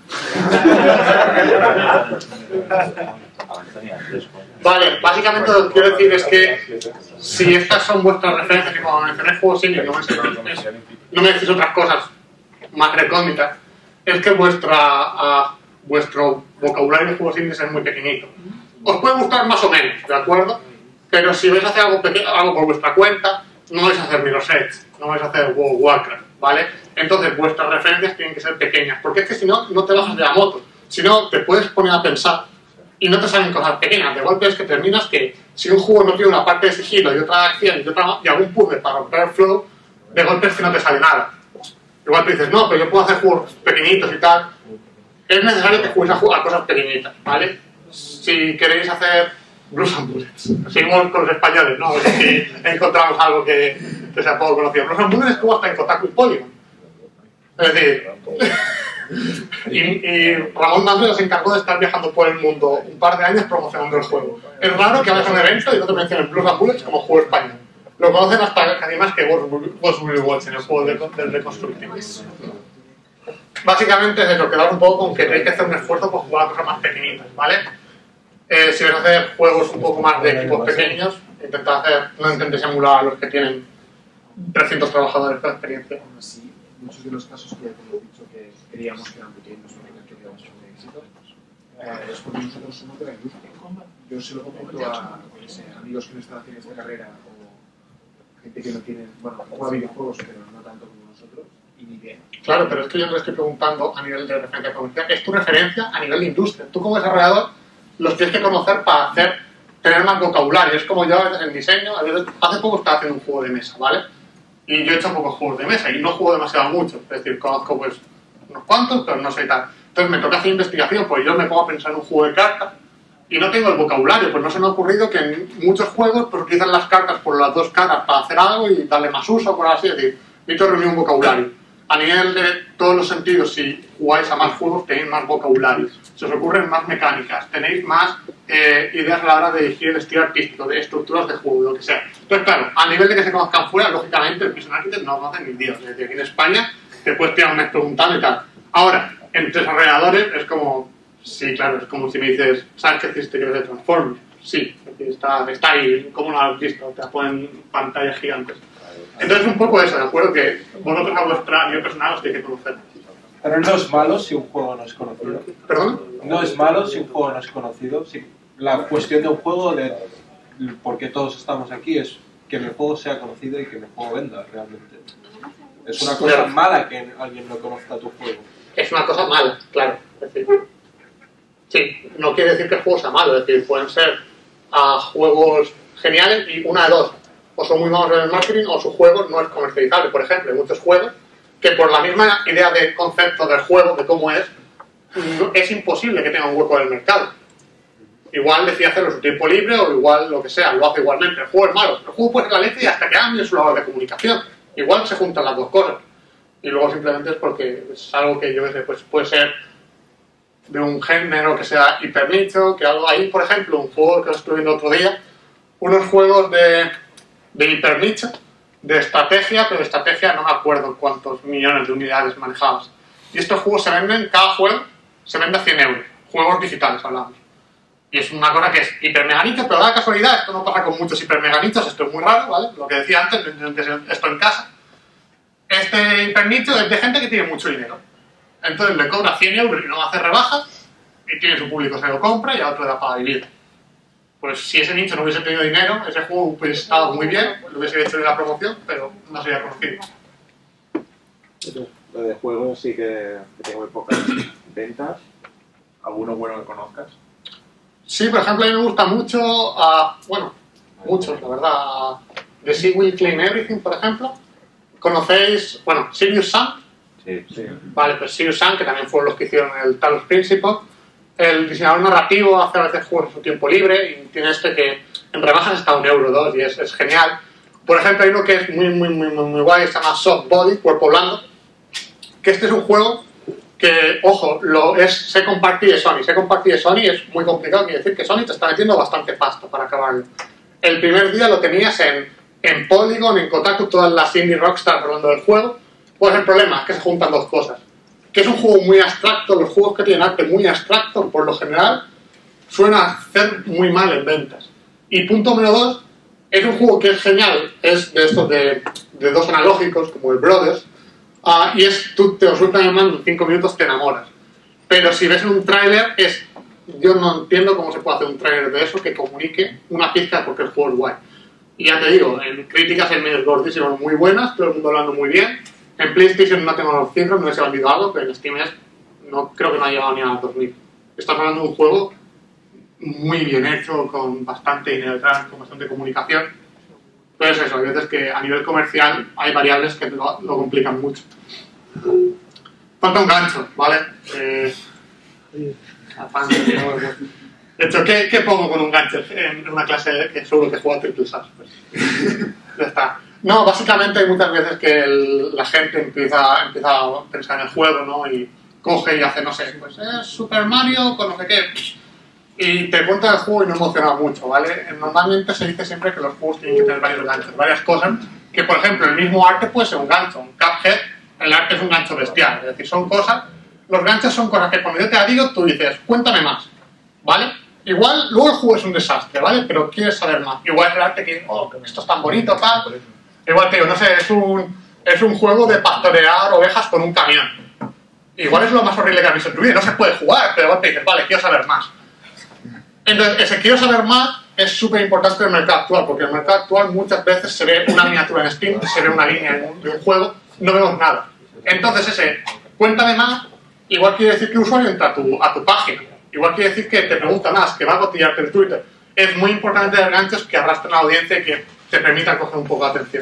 Vale, básicamente lo que quiero decir es que si estas son vuestras referencias y cuando mencionáis juegos indies no me decís, no me decís otras cosas más recónditas, es que vuestra, uh, vuestro vocabulario de juegos indies es muy pequeñito. Os puede gustar más o menos, ¿de acuerdo? Pero si vais a hacer algo, algo por vuestra cuenta, no vais a hacer Mirror's Edge, no vais a hacer World of Warcraft, ¿vale? Entonces vuestras referencias tienen que ser pequeñas, porque es que si no, no te bajas de la moto. Si no, te puedes poner a pensar y no te salen cosas pequeñas. De golpe es que terminas que si un juego no tiene una parte de sigilo y otra de acción y, otra, y algún puzzle para romper el flow, de golpe es que no te sale nada. Igual te dices, no, pero yo puedo hacer juegos pequeñitos y tal. Es necesario que juguéis a, jugar a cosas pequeñitas, ¿vale? Si queréis hacer Blues and Bullets, seguimos con los españoles, ¿no? A ver si encontramos algo que, que sea poco conocido. Blues and Bullets estuvo hasta en Kotaku y Polygon. Es decir, y, y Ramón Dándole se encargó de estar viajando por el mundo un par de años promocionando el juego. Es raro que hagas un evento y no te mencionen Blues and Bullets como juego español. Lo conocen hasta casi más que Ghost Will Watch en el juego del de, de Reconstructive. Básicamente es eso, quedar un poco con que tenéis que hacer un esfuerzo por jugar a cosas más pequeñitas, ¿vale? Eh, si vais a hacer juegos un poco más de equipos pequeños, intentad hacer, no intentéis emular a los que tienen trescientos trabajadores con experiencia. Aún así, muchos de los casos que ya te hemos dicho que queríamos que eran pequeños o que queríamos tener éxito, eh, es porque nosotros somos de la industria. Yo se lo comento a pues, amigos que no están haciendo esta carrera o gente que no tiene, bueno, juega videojuegos pero no tanto como nosotros y ni bien. Claro, pero es que yo no le estoy preguntando a nivel de referencia comercial, es tu referencia a nivel de industria. Tú como desarrollador los tienes que conocer para hacer, tener más vocabulario. Es como yo a veces en diseño, a veces, hace poco estaba haciendo un juego de mesa, ¿vale? Y yo he hecho pocos juegos de mesa y no juego demasiado mucho. Es decir, conozco pues unos cuantos, pero no sé tal. Entonces me toca hacer investigación, pues yo me pongo a pensar en un juego de cartas y no tengo el vocabulario, pues no se me ha ocurrido que en muchos juegos pues utilizan las cartas por las dos caras para hacer algo y darle más uso, por así decir. Necesito reunir un vocabulario. A nivel de todos los sentidos, si jugáis a más juegos, tenéis más vocabulario. Se os ocurren más mecánicas, tenéis más eh, ideas a la hora de elegir el estilo artístico, de estructuras de juego, lo que sea. Entonces, claro, a nivel de que se conozcan fuera, lógicamente, el Prison Architect no conocen ni Dios. Es decir, aquí en España te puedes tirar un mes preguntando y tal. Ahora, entre desarrolladores es como, sí, claro, es como si me dices, ¿sabes qué existe que es de Transformers? Sí, es decir, está, está ahí, ¿cómo no lo has visto? Te ponen pantallas gigantes. Entonces, un poco eso, ¿de acuerdo? Que vosotros a vuestra nivel personal os tenéis que conocer. Pero no es malo si un juego no es conocido. ¿Perdón? No es malo si un juego no es conocido. Si la cuestión de un juego, de por qué todos estamos aquí, es que mi juego sea conocido y que mi juego venda realmente. Es una cosa mala que alguien no conozca tu juego. Es una cosa mala, claro. Es decir, Sí, no quiere decir que el juego sea malo, es decir, pueden ser uh, juegos geniales y una de dos, o son muy malos en el marketing o su juego no es comercializable. Por ejemplo, hay muchos juegos que por la misma idea de concepto del juego, de cómo es, no, es imposible que tenga un hueco en el mercado. Igual decide hacerlo en su tiempo libre o igual lo que sea, lo hace igualmente. El juego es malo, el juego puede ser la leche y hasta que cambie su labor de comunicación. Igual se juntan las dos cosas. Y luego simplemente es porque es algo que yo qué sé, pues puede ser de un género que sea hipernicho, que algo ahí, por ejemplo, un juego que estuve viendo otro día, unos juegos de, de hipernicho, de estrategia, pero de estrategia no me acuerdo cuántos millones de unidades manejadas. Y estos juegos se venden, cada juego se vende a cien euros, juegos digitales hablamos. Y es una cosa que es hipermeganicho, pero da casualidad, esto no pasa con muchos hipermeganichos, esto es muy raro, ¿vale? Lo que decía antes, esto en casa. Este hipernicho es de gente que tiene mucho dinero. Entonces le cobra cien euros y no hace rebajas, y tiene su público, se lo compra y a otro le da para vivir. Pues si ese nicho no hubiese tenido dinero, ese juego hubiese estado muy bien, lo hubiese hecho en la promoción, pero no sería conocido. Lo de juegos sí que, que tengo muy pocas ventas. ¿Alguno bueno que conozcas? Sí, por ejemplo, a mí me gusta mucho, uh, bueno, muchos, la verdad. Uh, The Sea Will Claim Everything, por ejemplo. ¿Conocéis, bueno, Serious Sam? Sí, sí. Vale, pues Serious Sam, que también fueron los que hicieron el Talos Principle. El diseñador narrativo hace a veces juegos en su tiempo libre y tiene este que en rebajas está un euro o dos y es, es genial. Por ejemplo, hay uno que es muy, muy, muy, muy, muy guay, se llama Soft Body, Cuerpo Blando, que este es un juego que, ojo, lo es Second Party de Sony. Second Party de Sony es muy complicado, quiere decir que Sony te está metiendo bastante pasta para acabarlo. El primer día lo tenías en, en Polygon, en Kotaku, todas las indie rockstars hablando del juego. Pues el problema es que se juntan dos cosas. Que es un juego muy abstracto, los juegos que tienen arte muy abstracto, por lo general, suelen hacer muy mal en ventas. Y punto número dos, es un juego que es genial, es de estos de, de dos analógicos, como el Brothers, Uh, y es, tú te lo sueltan el mando en cinco minutos, te enamoras. Pero si ves un tráiler, es, yo no entiendo cómo se puede hacer un tráiler de eso que comunique una pizca porque el juego es guay. Y ya te digo, en críticas en medios gordísimos muy buenas, todo el mundo hablando muy bien. En PlayStation no tengo los cifras, no se ha vendido algo, pero en Steam es, no, creo que no ha llegado ni a los dos mil. Estás hablando de un juego muy bien hecho, con bastante dinero detrás, con bastante comunicación. Pero es eso, hay veces que a nivel comercial hay variables que lo, lo complican mucho. Falta un gancho, ¿vale? Eh, de hecho, ¿qué, ¿qué pongo con un gancho en una clase que seguro que juega Triple Sass? Pues, ya está. No, básicamente hay muchas veces que el, la gente empieza, empieza a pensar en el juego, ¿no? Y coge y hace, no sé, pues es Super Mario con no sé qué. Y te cuenta el juego y no emociona mucho, ¿vale? Normalmente se dice siempre que los juegos tienen que tener varios ganchos, varias cosas, que por ejemplo el mismo arte puede ser un gancho, un Cuphead, el arte es un gancho bestial, es decir, son cosas, los ganchos son cosas que cuando yo te la digo tú dices, cuéntame más, ¿vale? Igual luego el juego es un desastre, ¿vale? Pero quieres saber más, igual el arte que, oh, esto es tan bonito, tal, igual te digo, no sé, es un, es un juego de pastorear ovejas con un camión, igual es lo más horrible que has visto en tu vida, no se puede jugar, pero igual te dices, vale, quiero saber más. Entonces, ese quiero saber más es súper importante en el mercado actual, porque en el mercado actual muchas veces se ve una miniatura en Steam, se ve una línea de un, de un juego, no vemos nada. Entonces ese, cuéntame más, igual quiere decir que el usuario entra a tu, a tu página, igual quiere decir que te pregunta más, que va a cotillarte en Twitter. Es muy importante tener ganchos que arrastren a la audiencia y que te permitan coger un poco de atención.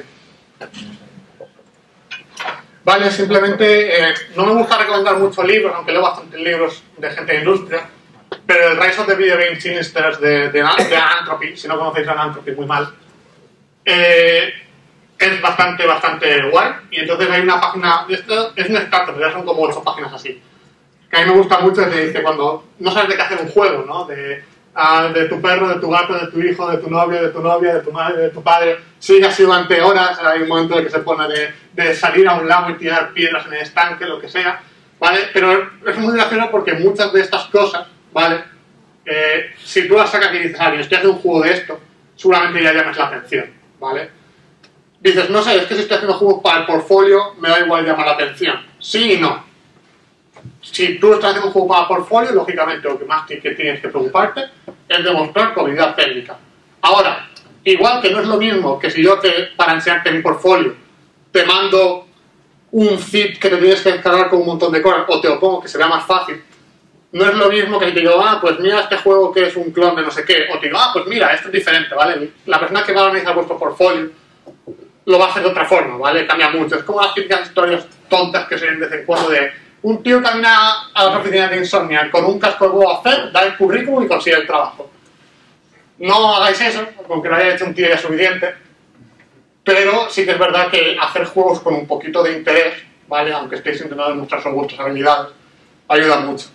Vale, simplemente, eh, no me gusta recomendar muchos libros, aunque leo bastantes libros de gente de industria, pero el Rise of the Video Game Sinisters de, de, de Anthropy, si no conocéis a Anthropy, muy mal, eh, es bastante, bastante guay. Y entonces hay una página, esto es un startup, ya son como ocho páginas así, que a mí me gusta mucho, que te dice cuando no sabes de qué hacer un juego, ¿no? De, uh, de tu perro, de tu gato, de tu hijo, de tu novio, de tu novia, de tu madre, de tu padre, sigue así durante horas, hay un momento en el que se pone de, de salir a un lago y tirar piedras en el estanque, lo que sea, ¿vale? Pero es muy gracioso porque muchas de estas cosas, ¿vale? Eh, si tú las sacas y dices, alguien, estoy haciendo un juego de esto, seguramente ya llames la atención, ¿vale? Dices, no sé, es que si estoy haciendo juegos para el portfolio, me da igual llamar la atención. Sí y no. Si tú estás haciendo un juego para el portfolio, lógicamente lo que más que tienes que preocuparte es demostrar tu habilidad técnica. Ahora, igual que no es lo mismo que si yo te, para enseñarte mi portfolio, te mando un zip que te tienes que descargar con un montón de cosas, o te lo pongo que sería más fácil, No es lo mismo que te digo, ah, pues mira este juego que es un clon de no sé qué, o te digo, ah, pues mira, esto es diferente, ¿vale? La persona que va a analizar vuestro portfolio lo va a hacer de otra forma, ¿vale? Cambia mucho. Es como las típicas historias tontas que se ven de vez en cuando de un tío camina a las oficinas de Insomnia con un casco de Boba Fett, da el currículum y consigue el trabajo. No hagáis eso, con que lo haya hecho un tío ya es suficiente, pero sí que es verdad que hacer juegos con un poquito de interés, ¿vale? Aunque estéis intentando demostrar sobre vuestras habilidades, ayuda mucho.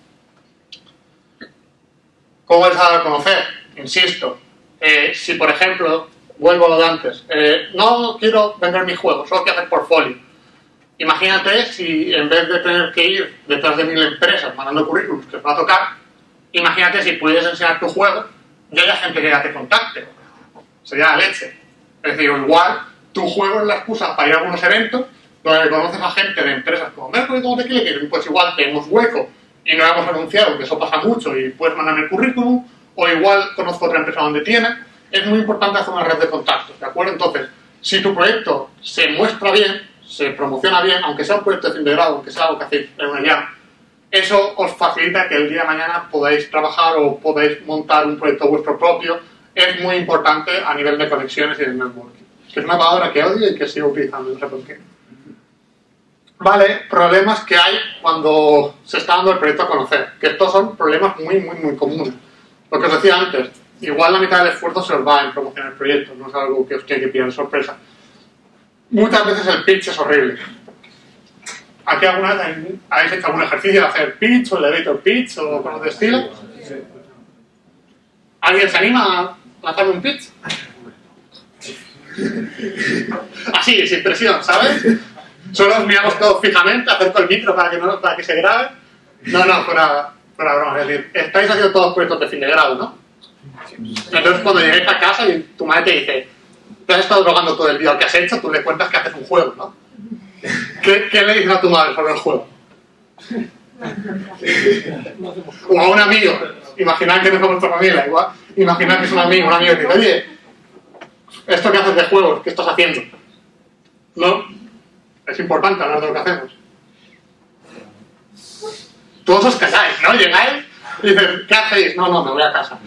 ¿Cómo vais a dar a conocer? Insisto, eh, si por ejemplo, vuelvo a lo de antes, eh, no quiero vender mi juego, solo quiero hacer portfolio. Imagínate si en vez de tener que ir detrás de mil empresas mandando currículums que os va a tocar, imagínate si pudieras enseñar tu juego y haya gente que ya te contacte. Sería la leche. Es decir, igual tu juego es la excusa para ir a algunos eventos donde conoces a gente de empresas como Mercury, como Tequila, que pues igual tenemos hueco y no hemos anunciado, que eso pasa mucho y puedes mandarme el currículum, o igual conozco otra empresa donde tiene. Es muy importante hacer una red de contactos, ¿de acuerdo? Entonces, si tu proyecto se muestra bien, se promociona bien, aunque sea un proyecto de fin de grado, aunque sea algo que hacéis en una jam, eso os facilita que el día de mañana podáis trabajar o podáis montar un proyecto vuestro propio. Es muy importante a nivel de conexiones y de networking, que es una palabra que odio y que sigo utilizando, no sé por qué. Vale, problemas que hay cuando se está dando el proyecto a conocer, que estos son problemas muy, muy, muy comunes. Lo que os decía antes, igual la mitad del esfuerzo se os va en promocionar el proyecto, no es algo que os tiene que pillar de sorpresa. Muchas veces el pitch es horrible. ¿Aquí alguna vez habéis hecho algún ejercicio de hacer pitch o elevator pitch o cosas de estilo? ¿Alguien se anima a lanzarme un pitch? Así, sin presión, ¿sabes? Solo os miramos todos fijamente, acerco el micro para que, no, para que se grabe. No, no, fuera, fuera broma. Es decir, estáis haciendo todos proyectos de fin de grado, ¿no? Entonces cuando llegáis a casa y tu madre te dice, te has estado drogando todo el día, lo que has hecho, tú le cuentas que haces un juego, ¿no? ¿Qué, qué le dices a tu madre sobre el juego? O a un amigo, imaginad que no es vuestra familia, igual, imaginad que es un amigo, un amigo que dice, oye, esto que haces de juegos, ¿qué estás haciendo? No, es importante hablar de lo que hacemos. Todos os calláis, ¿no? Llegáis y dicen, ¿qué hacéis? No, no, me voy a casa.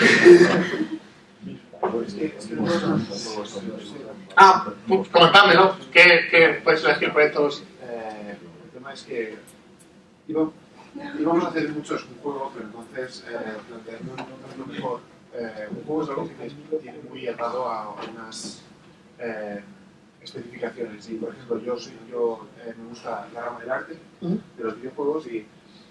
Ah, pues comentádmelo, ¿qué, qué podéis elegir proyectos? Eh, el tema es que íbamos, íbamos a hacer muchos un juego, pero entonces eh, planteando lo mejor. Eh, un juego es algo que tiene muy atado a unas eh, especificaciones. Y por ejemplo, yo soy yo eh, me gusta la rama del arte, de los videojuegos, y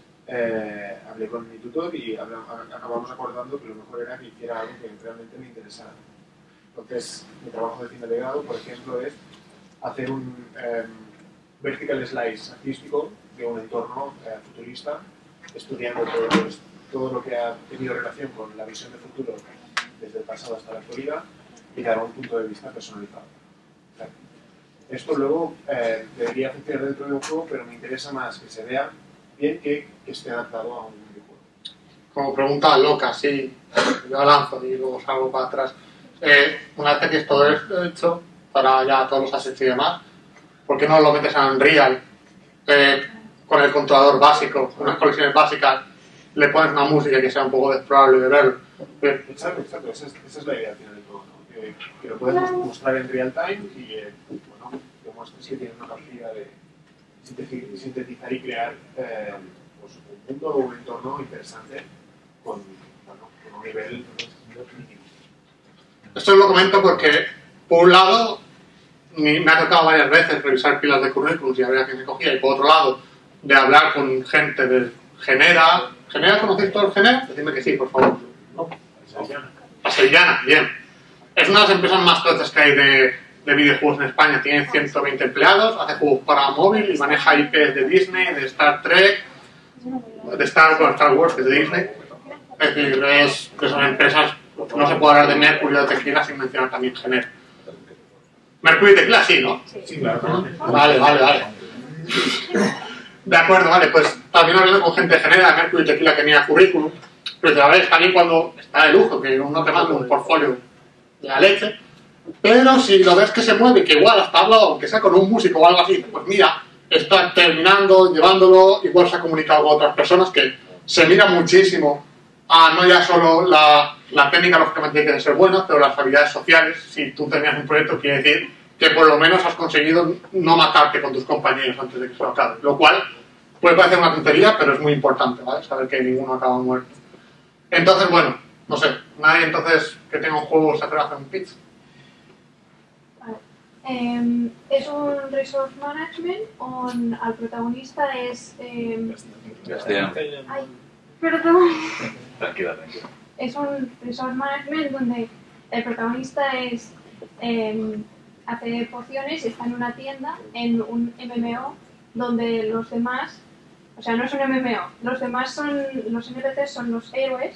eh, hablé con mi tutor y hablamos, acabamos acordando que lo mejor era que hiciera algo que realmente me interesara. Entonces, mi trabajo de fin de grado, por ejemplo, es hacer un eh, vertical slice artístico de un entorno eh, futurista, estudiando todo, todo lo que ha tenido relación con la visión de futuro desde el pasado hasta la actualidad y dar un punto de vista personalizado. O sea, esto luego eh, debería funcionar dentro de un juego, pero me interesa más que se vea bien que, que esté adaptado a un videojuego. Como pregunta loca, sí, yo lanzo y luego salgo para atrás. Eh, una vez que tienes todo esto hecho, para ya todos los assets y demás, ¿por qué no lo metes en Unreal? Eh, con el controlador básico, unas colecciones básicas, le pones una música que sea un poco desprobable de verlo. Eh, exacto, exacto, esa es, esa es la idea al final de todo, ¿no? Que, que lo puedes mostrar en real time y eh, bueno, demuestres que tienes una capacidad de sintetizar y crear eh, pues, un mundo o un entorno interesante con, bueno, con un nivel mínimo. Esto lo comento porque, por un lado, me ha tocado varias veces revisar pilas de currículums y habría que se cogía, y por otro lado, de hablar con gente de Genera. ¿Genera? ¿Conocéis todos Genera? Decidme que sí, por favor. No, sevillana. La sevillana, bien. Es una de las empresas más tochas que hay de, de videojuegos en España. Tiene ciento veinte empleados, hace juegos para móvil y maneja I Ps de Disney, de Star Trek, de Star, bueno, Star Wars, que es de Disney. Es decir, es de esas empresas. No se puede hablar de Mercury o de Tequila sin mencionar también Genera. Mercury y Tequila sí, ¿no? Sí, claro. Vale, vale, vale. De acuerdo, vale, pues también hablando con gente de Genera, de Mercury y Tequila que tenía currículum, pero a ver, está bien cuando está de lujo, que uno te manda un portfolio de la leche, pero si lo ves que se mueve, que igual hasta hablado, aunque sea con un músico o algo así, pues mira, está terminando, llevándolo, igual se ha comunicado con otras personas que se mira muchísimo a no ya solo la, la técnica, lógicamente tiene que ser buena, pero las habilidades sociales. Si tú terminas un proyecto, quiere decir que por lo menos has conseguido no matarte con tus compañeros antes de que se lo acabe. Lo cual puede parecer una tontería, pero es muy importante, ¿vale? Saber que ninguno acaba muerto. Entonces, bueno, no sé, nadie entonces que tenga un juego se atreve a hacer un pitch. Vale. Eh, es un resource management on al protagonista es eh, Castellano. ay, perdón. Tranquila, tranquila. Es un resource management donde el protagonista es eh, hace pociones, está en una tienda, en un M M O, donde los demás, o sea, no es un M M O, los demás son, los N P Cs son los héroes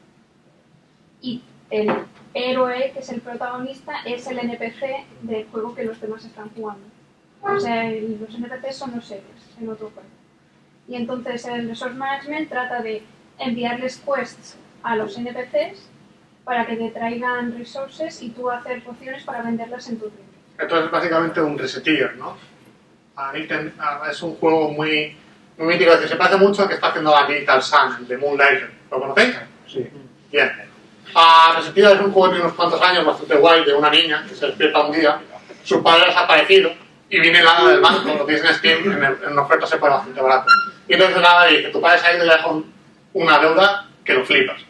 y el héroe, que es el protagonista, es el N P C del juego que los demás están jugando. O sea, el- los N P Cs son los héroes en otro juego. Y entonces el Resource Management trata de enviarles quests a los N P Cs para que te traigan resources y tú hacer pociones para venderlas en tu tienda. Entonces es básicamente un reseteer, ¿no? A Nintendo- a- es un juego muy, muy mítico, es decir, se parece mucho al que está haciendo la Digital Sun, el de Moonlighter. ¿Lo conocéis? Sí. Bien. A Reseteer es un juego de unos cuantos años, bastante guay, de una niña que se despierta un día, su padre ha desaparecido y viene el hada del banco, lo tienes en Steam, en, el, en oferta se pone bastante barato. Y entonces el hada le dice, tu padre se ha ido y le deja un- una deuda que lo flipas.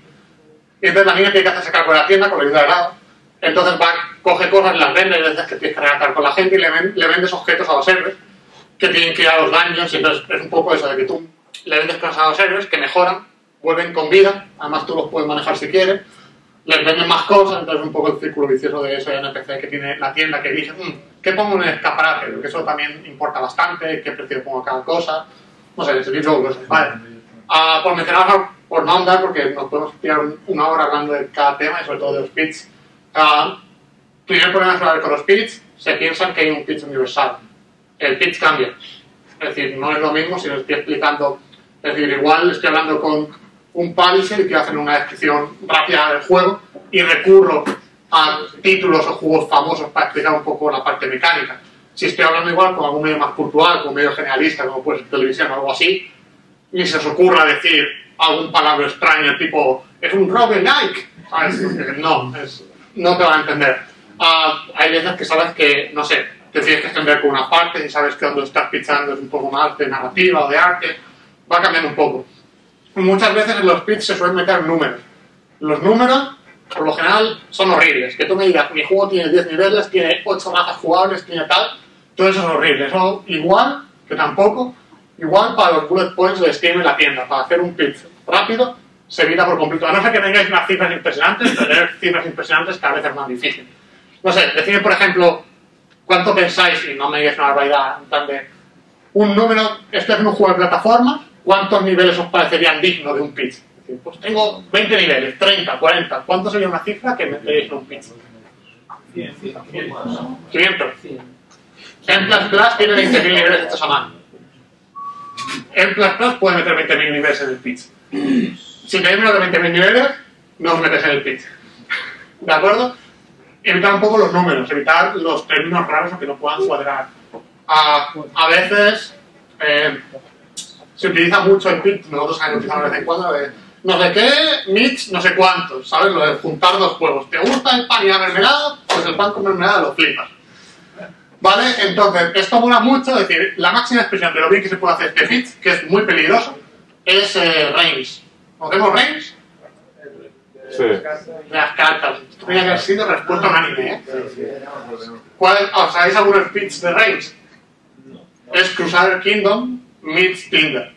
Y entonces la niña tiene que hacerse cargo de la tienda con la ayuda del hada. Entonces va, coge cosas, las vende, hay veces que tienes que regatar con la gente y le, ven- le vendes objetos a los héroes que tienen que ir a los dungeons, y entonces es un poco eso de que tú le vendes cosas a los héroes que mejoran, vuelven con vida, además tú los puedes manejar si quieres, les venden más cosas, entonces es un poco el círculo vicioso de ese N P C que tiene la tienda, que elige, "Mm, ¿qué pongo en el escaparate?", porque eso también importa bastante, qué precio pongo a cada cosa, no sé, ese tipo de cosas. Vale. Ah, por mencionar, por no andar, porque nos podemos tirar un- una hora hablando de cada tema y sobre todo de los pitch. Ah, primer problema es hablar con los pitch, se piensan que hay un pitch universal. El pitch cambia. Es decir, no es lo mismo si lo estoy explicando. Es decir, igual estoy hablando con un publisher y quiero hacer una descripción rápida del juego y recurro a títulos o juegos famosos para explicar un poco la parte mecánica. Si estoy hablando igual con algún medio más cultural, con un medio generalista, como puede ser televisión o algo así, ni se os ocurra decir algún palabra extraño tipo es un roguelike, ¿sabes? Porque no, es, no te van a entender. Ah, hay veces que sabes que, no sé, te tienes que extender con una parte y sabes que donde estás pitchando es un poco más de narrativa o de arte, va cambiando un poco. Muchas veces en los pitches se suelen meter números. Los números, por lo general, son horribles. Que tú me digas, mi juego tiene diez niveles, tiene ocho razas jugables, tiene tal, todo eso es horrible. Eso igual, que tampoco, igual para los bullet points de Steam en la tienda, para hacer un pitch rápido, se evita por completo. A no ser que tengáis unas cifras impresionantes, tener cifras impresionantes cada vez es más difícil. No sé, decidme por ejemplo, ¿cuánto pensáis, y no me digáis una barbaridad, en plan de un número, esto es un juego de plataformas, ¿cuántos niveles os parecerían dignos de un pitch? Es decir, pues tengo veinte niveles, treinta, cuarenta, ¿cuánto sería una cifra que meteréis en un pitch? quinientos. En Plus Plus tiene veinte mil niveles hechos a mano. En Plus Plus puede meter veinte mil niveles en el pitch. Si tenéis menos de veinte mil niveles, no os metéis en el pitch. ¿De acuerdo? Evitar un poco los números, evitar los términos raros o que no puedan cuadrar. A, a veces eh, se utiliza mucho el pitch, nosotros también lo utilizamos de vez en cuando, de no sé qué, mix, no sé cuántos, ¿sabes? Lo de juntar dos juegos. ¿Te gusta el pan y la mermelada? Pues el pan con mermelada lo flipas. ¿Vale? Entonces, esto mola mucho, es decir, la máxima expresión de lo bien que se puede hacer este pitch, que es muy peligroso, es eh, range. ¿Conocemos range? Sí. Las cartas. Esto tenía que haber sido respuesta a un anime, ¿eh? ¿Cuál, ¿Os sabéis algún pitch de range? Es Crusader Kingdom meets Tinder.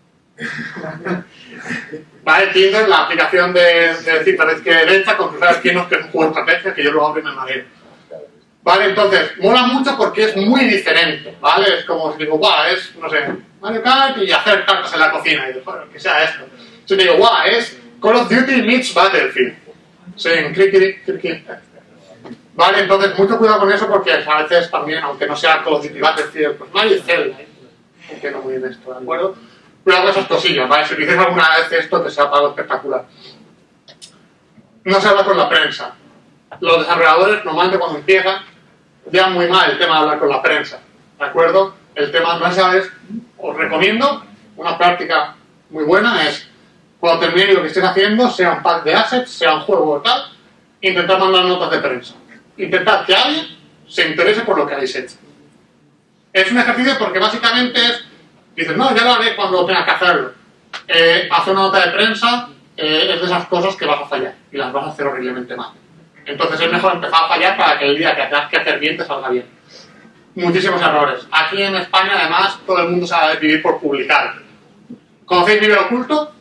Vale, Tinder, la aplicación de, de cifra de izquierda y derecha, con Crusader Kingdom, que es un juego de estrategia que yo lo abro y me mareo. Vale, entonces, mola mucho porque es muy diferente, ¿vale? Es como si digo, guau, es, no sé, Mario Kart y hacer cartas en la cocina, y digo, bueno, que sea esto. Si te digo, guau, es Call of Duty meets Battlefield. Sí, en criqui, criqui. Vale, entonces, mucho cuidado con eso porque a veces también, aunque no sea Call of Duty Battlefield, pues Mario Zelda, ¿eh? Entiendo muy bien esto, ¿de acuerdo? Cuidado con esas cosillas, ¿vale? Si dices alguna vez esto, te sea algo espectacular. No se habla con la prensa. Los desarrolladores, normalmente cuando empiezan, llevan muy mal el tema de hablar con la prensa, ¿de acuerdo? El tema, no sabes, os recomiendo, una práctica muy buena es Cuando termine lo que estés haciendo, sea un pack de assets, sea un juego o tal, intentad mandar notas de prensa. Intentad que alguien se interese por lo que habéis hecho. Es un ejercicio porque básicamente es, dices, no, ya lo haré cuando tenga que hacerlo. Eh, hacer una nota de prensa eh, es de esas cosas que vas a fallar y las vas a hacer horriblemente mal. Entonces es mejor empezar a fallar para que el día que tengas que hacer bien te salga bien. Muchísimos errores. Aquí en España, además, todo el mundo se va a decidir por publicar. ¿Conocéis Nivel Oculto?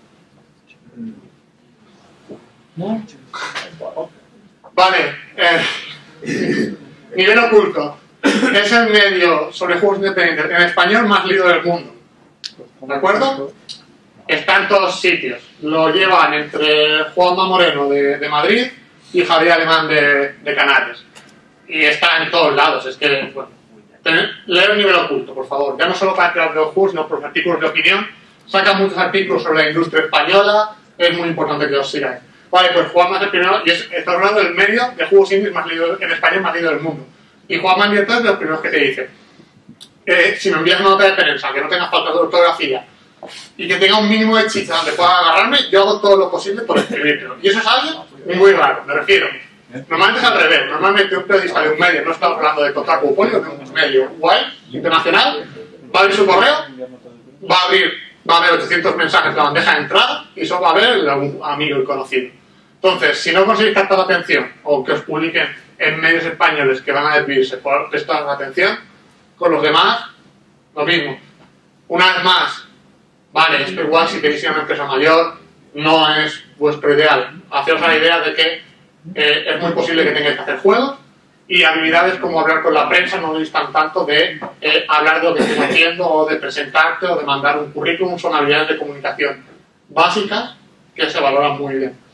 ¿No? Vale. Eh, Nivel Oculto es el medio sobre juegos independientes en español más leído del mundo. ¿De acuerdo? Está en todos sitios. Lo llevan entre Juanma Moreno de, de Madrid y Javier Alemán de, de Canarias. Y está en todos lados. Es que, bueno, tener, leer Nivel Oculto, por favor. Ya no solo para crear videojuegos, sino por artículos de opinión. Sacan muchos artículos sobre la industria española. Es muy importante que los sigáis. Vale, pues Juanma es el primero, y es, está hablando del medio de juegos indies más leído en español más leído del mundo. Y Juanma Nieto es de los primeros que te dice, eh, si me envías una nota de prensa, que no tenga falta de ortografía, y que tenga un mínimo de chicha donde pueda agarrarme, yo hago todo lo posible por escribirlo. Y eso es algo muy raro, me refiero. Normalmente es al revés, normalmente un periodista de un medio, no estamos hablando de Kotaku Polio, de un medio guay, internacional, va a abrir su correo, va a abrir, va a haber ochocientos mensajes en la bandeja de entrada, y solo va a ver algún amigo y conocido. Entonces, si no conseguís captar la atención, o que os publiquen en medios españoles que van a desviarse por prestar atención, con los demás, lo mismo. Una vez más, vale, esto igual si queréis ir a una empresa mayor, no es vuestro ideal. Haceros la idea de que eh, es muy posible que tengáis que hacer juegos, y habilidades como hablar con la prensa no distan tanto de eh, hablar de lo que estés haciendo, o de presentarte, o de mandar un currículum. Son habilidades de comunicación básicas que se valoran muy bien.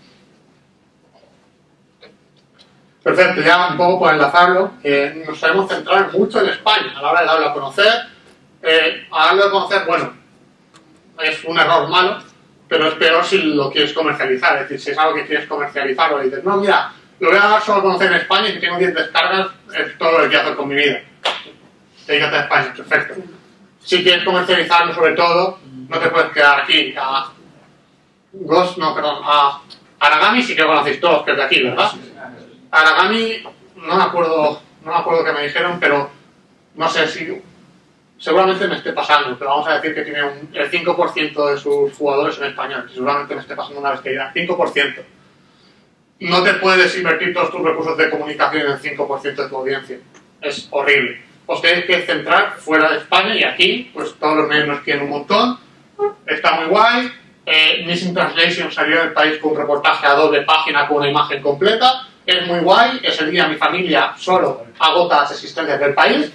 Perfecto, ya un poco por enlazarlo, eh, nos hemos centrado mucho en España a la hora de darlo a conocer. Eh, a darlo a conocer, bueno, es un error malo, pero es peor si lo quieres comercializar. Es decir, si es algo que quieres comercializar o dices, no, mira, lo voy a dar solo a conocer en España y si tengo diez descargas, es todo lo que quiero hacer con mi vida. Dedícate a España, perfecto. Si quieres comercializarlo, sobre todo, no te puedes quedar aquí. A Ghost, no, perdón, a Aragami sí que lo conocéis todos, que es de aquí, ¿verdad? Aragami, no me acuerdo, no me acuerdo qué me dijeron, pero no sé si, seguramente me esté pasando, pero vamos a decir que tiene un, el cinco por ciento de sus jugadores en español, y seguramente me esté pasando una bestialidad, cinco por ciento. No te puedes invertir todos tus recursos de comunicación en el cinco por ciento de tu audiencia, es horrible. Os tenéis que centrar fuera de España, y aquí, pues todos los medios nos quieren un montón, está muy guay. eh, Missing Translation salió del país con un reportaje a doble página con una imagen completa. Es muy guay, ese día mi familia solo agota las existencias del país,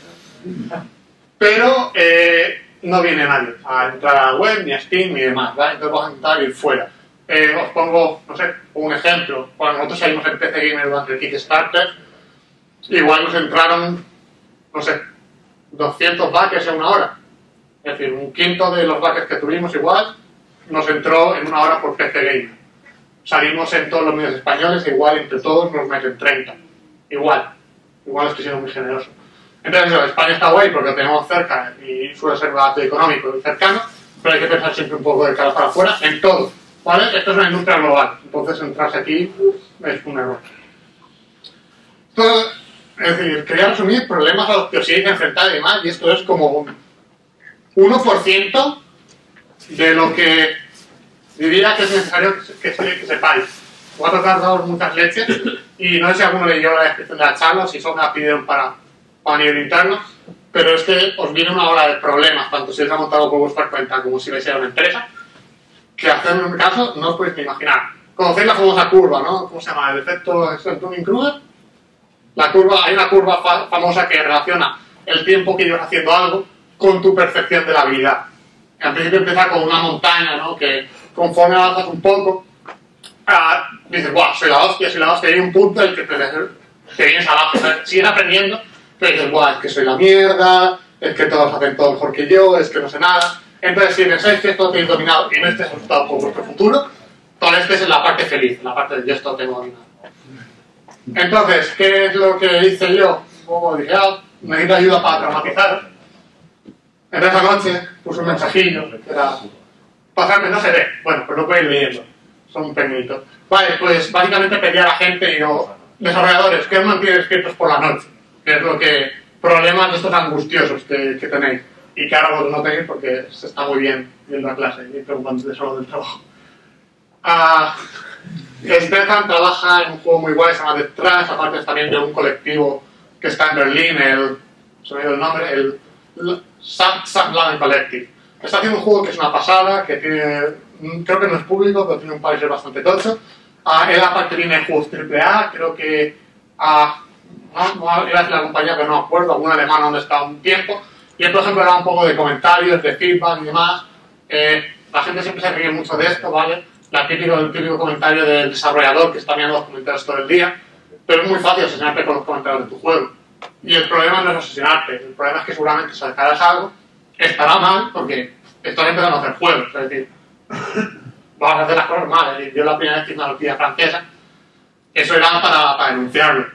pero eh, no viene nadie a entrar a la web, ni a Steam, ni demás, ¿vale? Entonces vamos a intentar ir fuera. Eh, os pongo, no sé, un ejemplo. Cuando nosotros salimos en P C Gamer durante el Kickstarter, igual nos entraron, no sé, doscientos backers en una hora. Es decir, un quinto de los backers que tuvimos igual nos entró en una hora por P C Gamer. Salimos en todos los medios españoles, igual entre todos nos meten treinta. Igual. Igual estoy siendo muy generoso. Entonces, eso, España está guay porque lo tenemos cerca y suele ser bastante económico y cercano, pero hay que pensar siempre un poco de cara para afuera en todo. ¿Vale? Esto es una industria global, entonces entrarse aquí es un error. Entonces, es decir, quería resumir problemas a los que os hay que enfrentar y demás, y esto es como un uno por ciento de lo que diría que es necesario que, que, que sepáis. Voy a tocar daros muchas leches y no sé si alguno leyó la descripción de la charla, si son me la pidieron para, para nivel interno, pero es que os viene una ola de problemas, tanto si os ha montado por vuestra cuenta como si vais a ir a una empresa, que hacer un caso no os podéis ni imaginar. Conocéis la famosa curva, ¿no? ¿Cómo se llama? El efecto Dunning-Kruger. La curva, hay una curva fa famosa que relaciona el tiempo que llevas haciendo algo con tu percepción de la habilidad. Al principio empieza con una montaña, ¿no? Que conforme avanzas un poco, ah, dices, guau, soy la hostia, soy la hostia, y hay un punto en el que te, te vienes abajo, o sea, sigues aprendiendo, pero dices, guau, es que soy la mierda, es que todos hacen todo mejor que yo, es que no sé nada. Entonces, si pensáis que esto lo tenéis dominado y no estéis asustado por vuestro futuro, todavía estéis en la parte feliz, en la parte de yo esto lo tengo dominado. Entonces, ¿qué es lo que hice yo? Como dije, ah, necesito ayuda para traumatizar. Entonces, esa noche puse un mensajillo, que era, Pasarme no se ve. Bueno, pues lo puedo ir leyendo. Son pequeñitos. Vale, pues básicamente pedí a la gente y digo, desarrolladores, ¿qué os mantiene despiertos por la noche? Que es lo que, problemas de estos angustiosos que, que tenéis. Y que ahora vos no tenéis porque se está muy bien viendo la clase y preocupándote solo del trabajo. Ah, Stefan trabaja en un juego muy guay, se llama Death Trash, aparte es también de un colectivo que está en Berlín, el, se me ha ido el nombre, el Subladen Collective. Está haciendo un juego que es una pasada, que tiene, creo que no es público, pero tiene un país bastante tocho. Uh, él aparte tiene juegos triple A, creo que uh, no, no iba a decir la compañía, pero no me acuerdo, algún alemán donde está un tiempo. Y él, por ejemplo, era un poco de comentarios, de feedback y demás. Eh, la gente siempre se ríe mucho de esto, ¿vale? La típico, el típico comentario del desarrollador que está mirando los comentarios todo el día. Pero es muy fácil asesinarte con los comentarios de tu juego. Y el problema no es asesinarte, el problema es que seguramente si sacarás algo, estará mal porque estás empezando a hacer juegos, es decir, vas a hacer las cosas mal. Es decir, yo la primera vez que hice una noticia francesa, eso era para, para denunciarlo.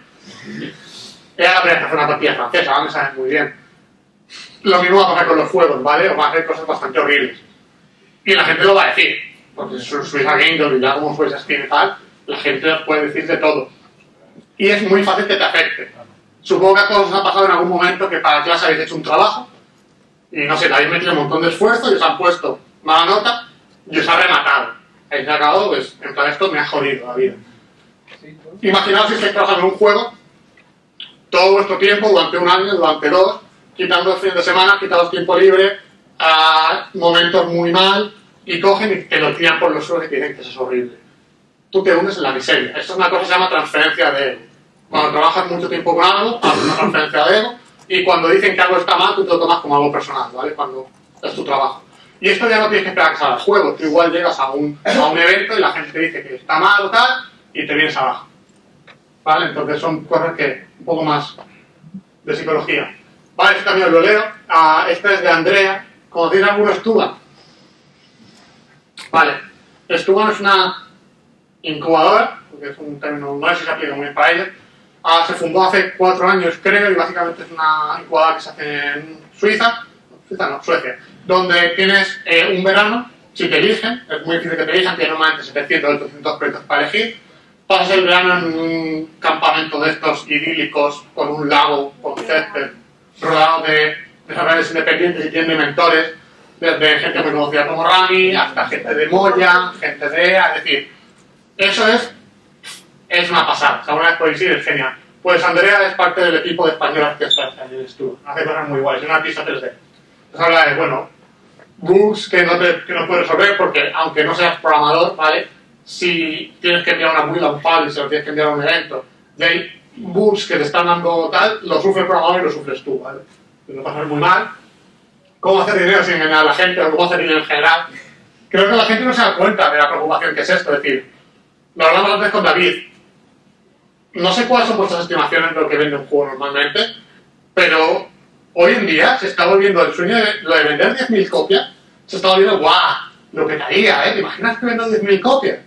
Era la primera vez que fue una noticia francesa, ¿vale? Sabes muy bien. Lo mismo va a pasar con los juegos, ¿vale? O van a hacer cosas bastante horribles. Y la gente lo va a decir, porque si subís a Game y ya como subís a Steam y tal, la gente os puede decir de todo. Y es muy fácil que te afecte. Supongo que a todos os ha pasado en algún momento que para clase habéis hecho un trabajo y no sé, le habéis metido un montón de esfuerzo y os han puesto mala nota y os ha rematado. Ahí se ha acabado, pues en plan esto me ha jodido la vida. Imaginaos si estáis trabajando en un juego todo vuestro tiempo, durante un año, durante dos, quitando el fin de semana, quitando tiempo libre, a momentos muy mal, y cogen y te lo tiran por los suelos y te dicen que eso es horrible. Tú te hundes en la miseria. Esto es una cosa que se llama transferencia de ego. Cuando trabajas mucho tiempo con algo, haces una transferencia de ego, y cuando dicen que algo está mal, tú te lo tomas como algo personal, ¿vale? Cuando es tu trabajo. Y esto ya no tienes que esperar a que salga el juego. Tú igual llegas a un, a un evento y la gente te dice que está mal o tal, y te vienes abajo. ¿Vale? Entonces son cosas que, un poco más de psicología. Vale, este también lo leo. Uh, este es de Andrea. ¿Conocéis alguno Stuban? Vale. Stuban es una incubadora, porque es un término, no sé si se aplica muy bien para ella. Uh, se fundó hace cuatro años, creo, y básicamente es una incubadora que se hace en Suiza, Suiza no, Suecia, donde tienes eh, un verano, si te eligen, es muy difícil que te elijan, tienes normalmente setecientos o ochocientos proyectos para elegir, pasas el verano en un campamento de estos idílicos, con un lago, con césped, rodeado de desarrolladores independientes y tiene mentores, desde gente muy conocida como Rami, hasta gente de Moya, gente de E A, es decir, eso es, es una pasada, o sea, una vez podéis ir, es genial. Pues Andrea es parte del equipo de español artista que estuvo, hace cosas muy guays, es una artista tres D. Nos habla de, bueno, bugs que no, te, que no puedes resolver porque, aunque no seas programador, ¿vale? Si tienes que enviar una build a un file y se lo tienes que enviar a un evento, y hay bugs que te están dando tal, lo sufre el programador y lo sufres tú, ¿vale? Te lo pasas muy mal. ¿Cómo hacer dinero sin engañar a la gente? O cómo hacer dinero en general. Creo que la gente no se da cuenta de la preocupación que es esto. Es decir, lo hablamos antes con David. No sé cuáles son vuestras estimaciones de lo que vende un juego normalmente, pero hoy en día se está volviendo el sueño de lo de vender diez mil copias. Se está volviendo, ¡guau! Lo que te haría, ¿eh? ¿Te imaginas que vendo diez mil copias?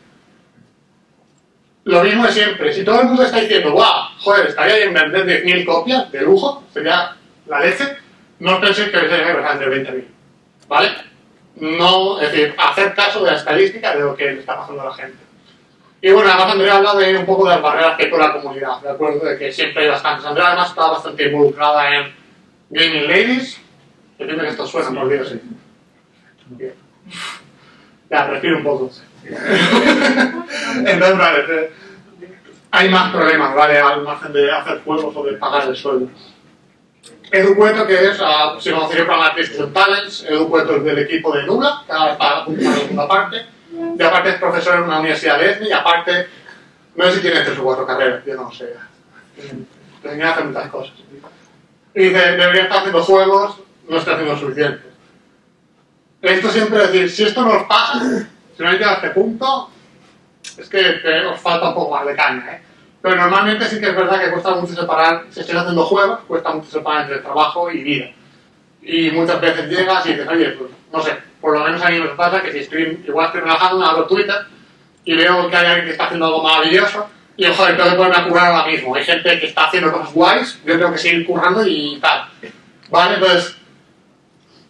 Lo mismo de siempre. Si todo el mundo está diciendo, ¡guau! Joder, estaría bien vender diez mil copias de lujo, sería la leche. No penséis que vais a vender veinte mil, ¿vale? No, es decir, hacer caso de la estadística de lo que le está pasando a la gente. Y bueno, además Andrea habla de un poco de las barreras que hay con la comunidad, ¿de acuerdo? De que siempre hay bastantes. Andrea además está bastante involucrada en Gaming Ladies, que tiene que esto suena por Dios, sí. Bien. Ya, respiro un poco. Entonces, vale, hay más problemas, ¿vale? Al margen de hacer juegos o de pagar el sueldo. Edu Cueto, que es, uh, si conoceréis para la PlayStation Talents, Edu Cueto es del equipo de Nula, que ahora está apuntando a la segunda parte, y aparte es profesor en una universidad de ESMI, y aparte, no sé si tiene tres o cuatro carreras, yo no lo sé, tenía que hacer muchas cosas. Y dice, debería estar haciendo juegos, no está haciendo suficiente. Esto siempre es decir, si esto no os pasa, si no habéis llegado a este punto, es que, que os falta un poco más de caña, ¿eh? Pero normalmente sí que es verdad que cuesta mucho separar, si estáis haciendo juegos, cuesta mucho separar entre trabajo y vida. Y muchas veces llegas y dices, oye, pues no sé, por lo menos a mí me pasa que si estoy, igual estoy relajando, me abro Twitter y veo que hay alguien que está haciendo algo maravilloso y joder, tengo que ponerme a currar ahora mismo. Hay gente que está haciendo cosas guays, yo tengo que seguir currando y tal. Vale, entonces,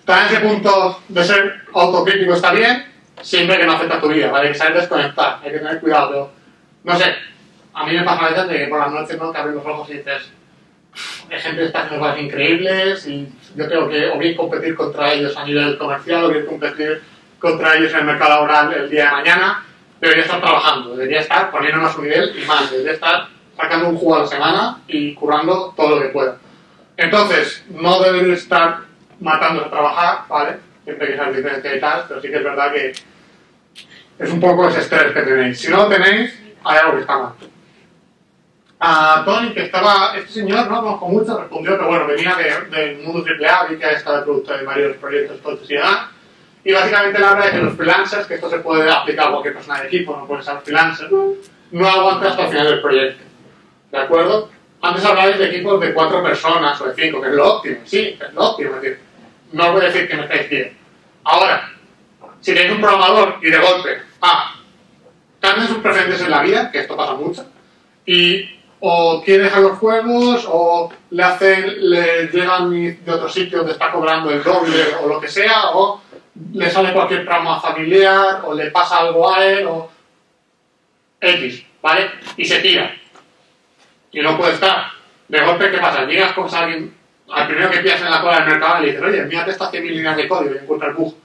está en ese punto de ser autocrítico está bien, siempre que no afecta a tu vida, ¿vale? Hay que saber desconectar, hay que tener cuidado, pero no sé, a mí me pasa a veces de que por las noches no te abres los ojos y dices, hay gente que está haciendo cosas increíbles y yo tengo que o bien competir contra ellos a nivel comercial o bien competir contra ellos en el mercado laboral el día de mañana. Debería estar trabajando, debería estar poniéndonos a su nivel y más, debería estar sacando un juego a la semana y currando todo lo que pueda. Entonces, no debería estar matándose a trabajar, ¿vale? Siempre que sea diferencia y tal, pero sí que es verdad que es un poco ese estrés que tenéis. Si no lo tenéis, hay algo que está mal. A Tony, que estaba, este señor, no conozco mucho, respondió que bueno, venía del de mundo triple A, vi que estaba de producto de varios proyectos tochos y demás. Y básicamente la habla de que los freelancers, que esto se puede aplicar a cualquier persona de equipo, no puede ser freelancer, no aguanta hasta el final del proyecto. ¿De acuerdo? Antes hablabais de equipos de cuatro personas o de cinco, que es lo óptimo. Sí, es lo óptimo. Es decir, no os voy a decir que me estáis bien. Ahora, si tenéis un programador y de golpe, ah, cambian sus preferencias en la vida, que esto pasa mucho, y o quiere dejar los juegos, o le hacen, le llegan de otro sitio donde está cobrando el doble o lo que sea, o le sale cualquier trauma familiar, o le pasa algo a él, o X, ¿vale? Y se tira. Y no puede estar. De golpe, ¿qué pasa? Llegas con alguien, al primero que pillas en la cola del mercado y le dices, oye, mírate estas cien mil líneas de código y encuentra el bug.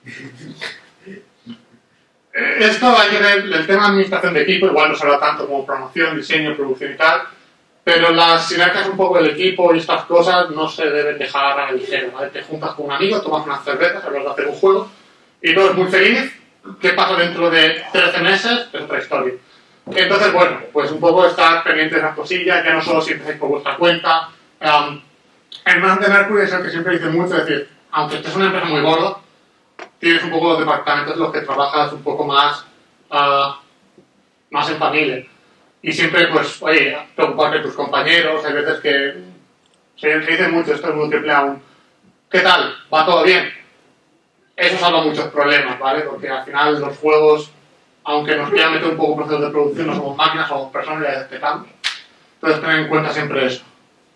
Esto hay que ver, el tema de administración de equipo, igual no se habla tanto como promoción, diseño, producción y tal, pero las sinergias un poco del equipo y estas cosas no se deben dejar a la ligera, ¿vale? Te juntas con un amigo, tomas unas cervezas, hablas de hacer un juego y todo es muy feliz. ¿Qué pasa dentro de trece meses? Es otra historia. Entonces, bueno, pues un poco estar pendiente de esas cosillas, ya no solo si empezáis por vuestra cuenta. Um, el man de Mercury es el que siempre dice mucho, es decir, aunque estés en una empresa muy gorda, tienes un poco los departamentos en los que trabajas un poco más, uh, más en familia. Y siempre, pues, oye, preocuparte de tus compañeros, hay veces que se dice mucho, esto es muy triple A, ¿qué tal? ¿Va todo bien? Eso salva muchos problemas, ¿vale? Porque al final los juegos, aunque nos quieran meter un poco en procesos de producción, no somos máquinas, somos personas y detectamos. Entonces, tener en cuenta siempre eso.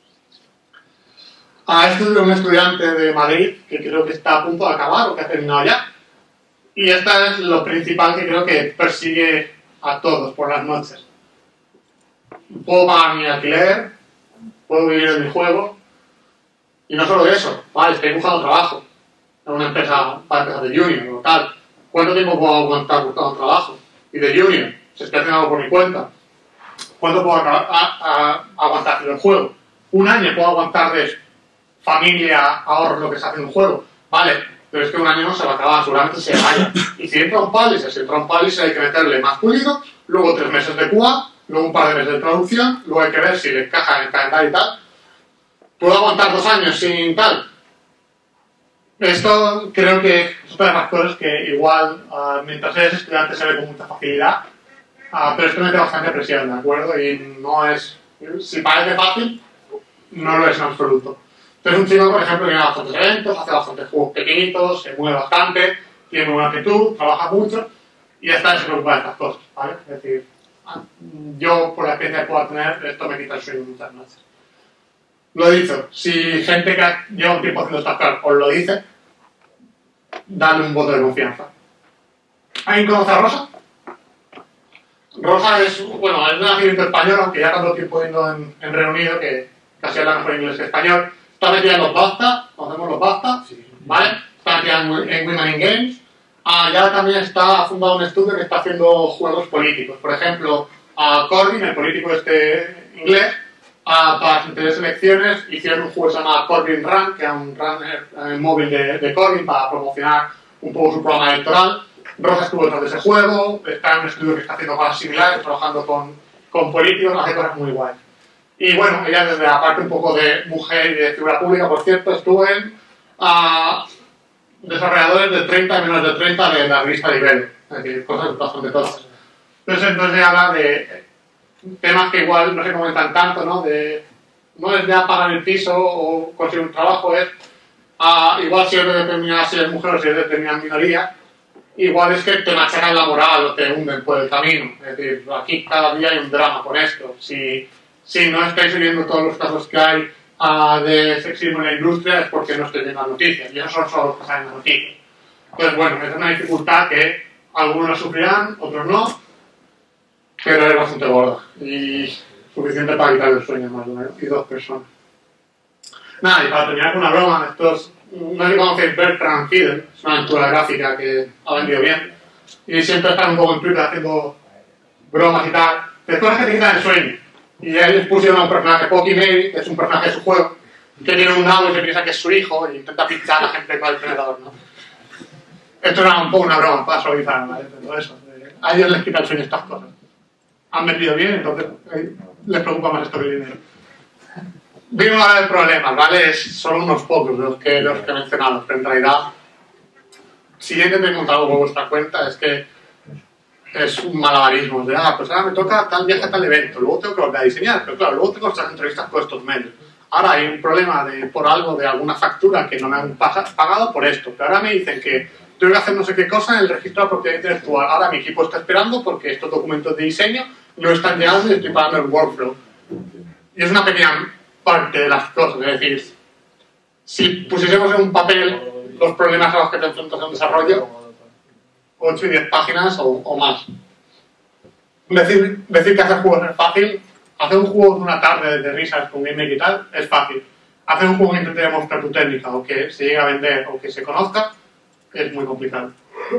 A este es un estudiante de Madrid que creo que está a punto de acabar o que ha terminado ya. Y esta es lo principal que creo que persigue a todos por las noches. Puedo pagar mi alquiler, puedo vivir en mi juego. Y no solo eso, vale, estoy buscando trabajo en una empresa para empezar de junior o tal. ¿Cuánto tiempo puedo aguantar buscando trabajo? Y de junior, si estoy haciendo algo por mi cuenta. ¿Cuánto puedo a, a, a, aguantar en el juego? Un año puedo aguantar de familia, ahorro, lo que se hace en un juego. Vale, pero es que un año no se va a acabar, seguramente se vaya. Y si entra un paliser, si entra un paliser hay que meterle más pulido, luego tres meses de Q A, luego un par de meses de traducción, luego hay que ver si le encaja en el calendario y tal. ¿Puedo aguantar dos años sin tal? Esto creo que es otra de las cosas que igual, uh, mientras eres estudiante se ve con mucha facilidad, uh, pero esto mete bastante presión, ¿de acuerdo? Y no es, si parece fácil, no lo es en absoluto. Entonces un chico, por ejemplo, viene a bastantes eventos, hace bastantes juegos pequeñitos, se mueve bastante, tiene muy buena actitud, trabaja mucho, y esta vez se preocupa de estas cosas, ¿vale? Es decir, yo, por la experiencia que puedo tener, esto me quita el sueño muchas noches. Lo he dicho, si gente que lleva un tiempo haciendo estas cosas os lo dice, dale un voto de confianza. ¿Alguien conoce a Rosa? Rosa es, bueno, es de nacimiento español, aunque ya tanto tiempo viviendo en, en Reino Unido que casi habla mejor inglés que español. Está metida en los BAFTA, conocemos los BAFTA, sí. ¿Vale? Está metida en, en Women in Games. Ah, ya también está, ha fundado un estudio que está haciendo juegos políticos. Por ejemplo, a Corbyn, el político este inglés, a, para las anteriores elecciones hicieron un juego que se llama Corbyn Run, que era un runner eh, móvil de, de Corbyn para promocionar un poco su programa electoral. Rosa estuvo detrás de ese juego, está en un estudio que está haciendo cosas similares, trabajando con, con políticos, hace cosas muy guays. Y bueno, ella desde la parte un poco de mujer y de figura pública, por cierto, estuvo en uh, desarrolladores de treinta y menos de treinta de la revista Libelo, es decir, cosas bastante todas. Entonces, entonces habla de temas que igual no se comentan tanto, ¿no? De, no es ya pagar el piso o conseguir un trabajo, es uh, igual si eres de determinada, si eres mujer o si eres de determinada minoría, igual es que te machacan la moral o te hunden por el camino. Es decir, aquí cada día hay un drama con esto. Si, si no estáis viviendo todos los casos que hay uh, de sexismo en la industria es porque no estoy viendo las noticias, y eso son solo los que salen las noticias. Entonces, bueno, es una dificultad que algunos la sufrirán, otros no, pero es bastante gorda y suficiente para quitar el sueño más de una y dos personas. Nada, y para terminar con una broma, estos, no sé si conocéis Bertrand Fiedel, es una aventura gráfica que ha vendido bien, y siempre están un poco en Twitter haciendo bromas y tal, de cosas que te quitan el sueño. Y ahí les pusieron a un personaje, Pocky Maybe, que es un personaje de su juego, que tiene un nabo y se piensa que es su hijo e intenta pinchar a la gente con el tenedor, ¿no? Esto era un poco una broma para suavizar, ¿vale? Pero eso, eh, a ellos les quita el sueño estas cosas. Han vendido bien, entonces eh, les preocupa más esto que el dinero. Vimos a ver problemas, ¿vale? Es, son unos pocos los que, los que he mencionado, pero en realidad, si ya intenté encontrar algo por vuestra cuenta, es que es un malabarismo de, ah, pues ahora me toca tal viaje a tal evento, luego tengo que volver a diseñar, pero claro, luego tengo estas entrevistas con estos medios. Ahora hay un problema de, por algo de alguna factura que no me han pagado por esto, pero ahora me dicen que tengo que hacer no sé qué cosa en el registro de propiedad intelectual. Ahora mi equipo está esperando porque estos documentos de diseño no están llegando y estoy pagando el workflow. Y es una pequeña parte de las cosas, es decir, si pusiésemos en un papel los problemas a los que te enfrentas en un desarrollo, ocho y diez páginas o, o más. Decir, decir que hacer juegos es fácil, hacer un juego de una tarde de risas con Game Maker y tal es fácil. Hacer un juego que intente demostrar tu técnica o que se llegue a vender o que se conozca es muy complicado.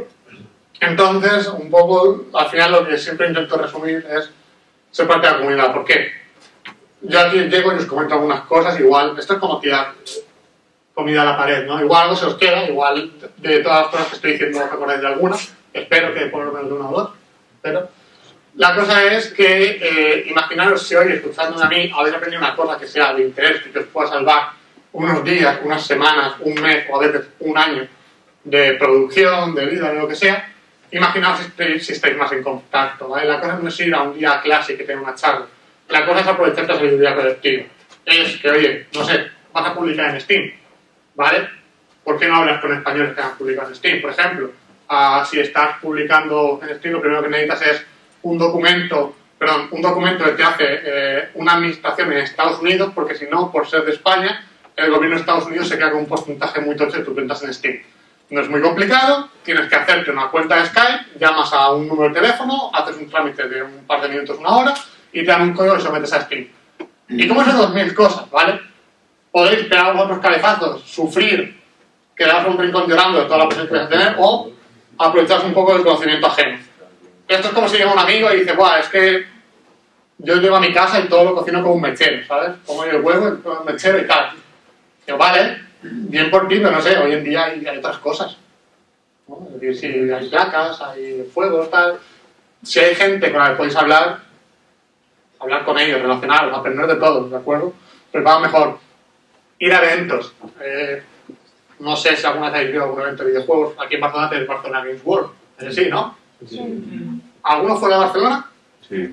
Entonces, un poco, al final lo que siempre intento resumir es ser parte de la comunidad. ¿Por qué? Yo aquí llego y os comento algunas cosas, igual, esto es como tirar comida a la pared, ¿no? Igual algo se os queda, igual de todas las cosas que estoy diciendo os acordáis de alguna, espero que por lo menos de una o dos, pero la cosa es que, eh, imaginaros si hoy, escuchándome a mí, habéis aprendido una cosa que sea de interés y que os pueda salvar unos días, unas semanas, un mes o a veces un año de producción, de vida, de lo que sea, imaginaos si, si estáis más en contacto, ¿vale? La cosa no es ir a un día a clase que tenga una charla, la cosa es aprovechar la sabiduría colectiva. Es que, oye, no sé, vas a publicar en Steam, ¿vale? ¿Por qué no hablas con españoles que han publicado en Steam? Por ejemplo, uh, si estás publicando en Steam, lo primero que necesitas es un documento, perdón, un documento que te hace eh, una administración en Estados Unidos, porque si no, por ser de España, el gobierno de Estados Unidos se queda con un porcentaje muy tocho de tus ventas en Steam. No es muy complicado, tienes que hacerte una cuenta de Skype, llamas a un número de teléfono, haces un trámite de un par de minutos, una hora, y te dan un código y sometes a Steam. Y como esas dos mil cosas, ¿vale? Podéis pegar otros cabezazos, sufrir, quedaros un rincón llorando de toda la presión que vais a tener, o aprovecharos un poco del conocimiento ajeno. Esto es como si llega un amigo y dice, guau, es que yo llego a mi casa y todo lo cocino como un mechero, ¿sabes? Como el huevo, el mechero y tal. Digo, vale, bien por ti, pero no sé, hoy en día hay, hay otras cosas, ¿no? Es decir, si hay placas, hay fuegos, tal. Si hay gente con la que podéis hablar, hablar con ellos, relacionaros, aprender de todos, ¿de acuerdo? Pero va mejor ir a eventos. Eh, no sé si alguna vez habéis ido a algún evento de videojuegos. Aquí en Barcelona tenéis Barcelona Games World. ¿Es así, no? Sí. ¿Alguno fuera de Barcelona? Sí.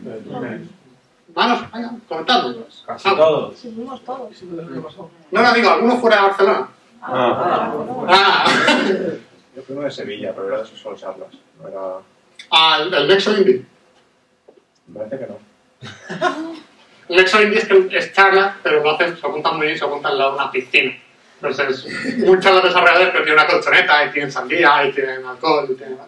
Manos, venga, comentadme. Casi todos. Sí, fuimos todos. No, no, digo, ¿alguno fuera de Barcelona? Ah. Ah, Yo fui uno de Sevilla, pero era de sus solo charlas. No era... ah el, el Nexo Indie. Me parece que no. El Nexo Indie es, que es charla, pero lo hacen, se apuntan muy bien, se apuntan al lado de una piscina. Entonces, muchos de los desarrolladores pero tienen una colchoneta, y tienen sandía, y tienen alcohol, y tienen...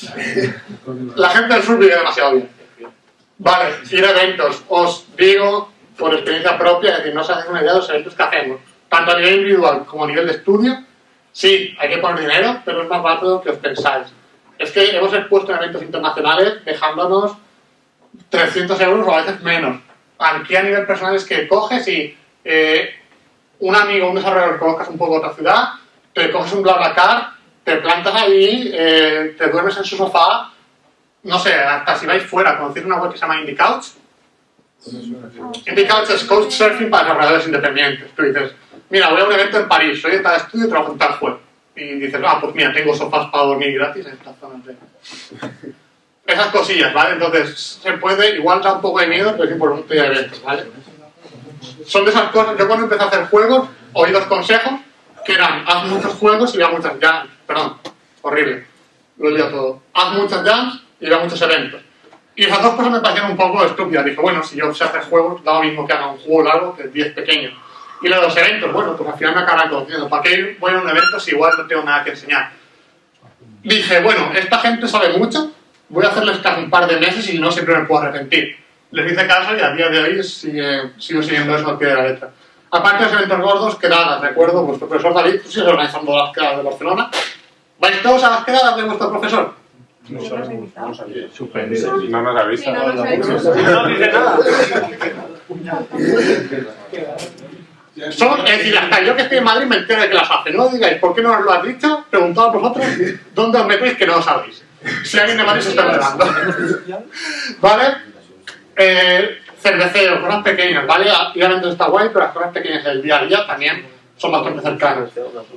La gente del sur vive demasiado bien. Vale, ir a eventos. Os digo, por experiencia propia, es decir, no os hacéis una idea de los eventos que hacemos. Tanto a nivel individual como a nivel de estudio, sí, hay que poner dinero, pero es más barato de lo que os pensáis. Es que hemos expuesto en eventos internacionales dejándonos trescientos euros o a veces menos. Aquí a nivel personal es que coges y eh, un amigo, un desarrollador que conozcas un poco de otra ciudad, te coges un BlaBlaCar, te plantas ahí, eh, te duermes en su sofá, no sé, hasta si vais fuera, conocéis una web que se llama Indie Couch. Indie Couch es couchsurfing para desarrolladores independientes. Tú dices, mira, voy a un evento en París, soy de tal estudio y trabajo en tal juego. Y dices, ah, pues mira, tengo sofás para dormir gratis en estas zonas de... Esas cosillas, ¿vale? Entonces, se puede, igual da un poco de miedo, pero es importante ir a eventos, ¿vale? Son de esas cosas, yo cuando empecé a hacer juegos, oí dos consejos, que eran, haz muchos juegos y ve a muchas jams. Perdón, horrible, lo he liado todo. Haz muchas jams y ve a muchos eventos. Y esas dos cosas me parecieron un poco estúpidas. Dije, bueno, si yo sé hacer juegos, da lo mismo que haga un juego largo que diez pequeños. Y lo de los eventos, bueno, pues al final me acaban conociendo. ¿Para qué voy a un evento si igual no tengo nada que enseñar? Dije, bueno, esta gente sabe mucho, voy a hacerles caso un par de meses y no siempre me puedo arrepentir. Les hice caso y a día de hoy sigue, sigo siguiendo eso al pie de la letra. Aparte de los eventos gordos, quedadas, recuerdo, vuestro profesor David, tú sigues organizando las quedadas de Barcelona. ¿Vais todos a las quedadas de vuestro profesor? No nos avisa. Suspendido. No nos avisa. Sí, no nos avisa. No dice nada. Son, es decir, hasta yo que estoy en Madrid me entero de que las hace. No digáis, ¿por qué no os lo has dicho? Preguntad a vosotros dónde os metéis que no lo sabéis. Si alguien de Madrid se está enterando. ¿Vale? Eh, cervecero, cosas pequeñas, ¿vale? Y ahora entonces está guay, pero las cosas pequeñas del día a día también son bastante cercanas.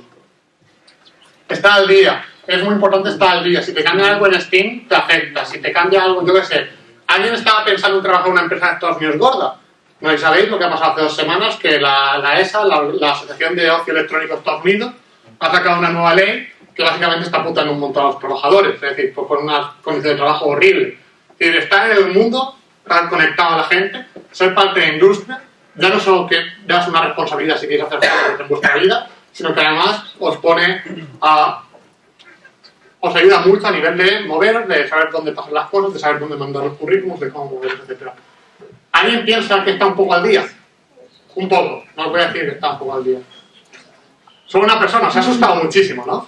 Está al día. Es muy importante estar al día. Si te cambia algo en Steam, te afecta. Si te cambia algo, yo qué sé. Alguien estaba pensando en trabajar en una empresa de Estados Unidos gorda. No sabéis lo que ha pasado hace dos semanas, que la, la E S A, la, la Asociación de Ocio Electrónico de Estados Unidos, ha sacado una nueva ley que básicamente está puntando un montón a los trabajadores, es decir, pues con una condición de trabajo horrible. Es decir, estar en el mundo, estar conectado a la gente, ser parte de la industria, ya no solo que das una responsabilidad si queréis hacer cosas en vuestra vida, sino que además os pone a... os ayuda mucho a nivel de mover, de saber dónde pasan las cosas, de saber dónde mandar los currículums, de cómo mover, etcétera. ¿Alguien piensa que está un poco al día? Un poco, no os voy a decir que está un poco al día. Solo una persona, se ha asustado muchísimo, ¿no?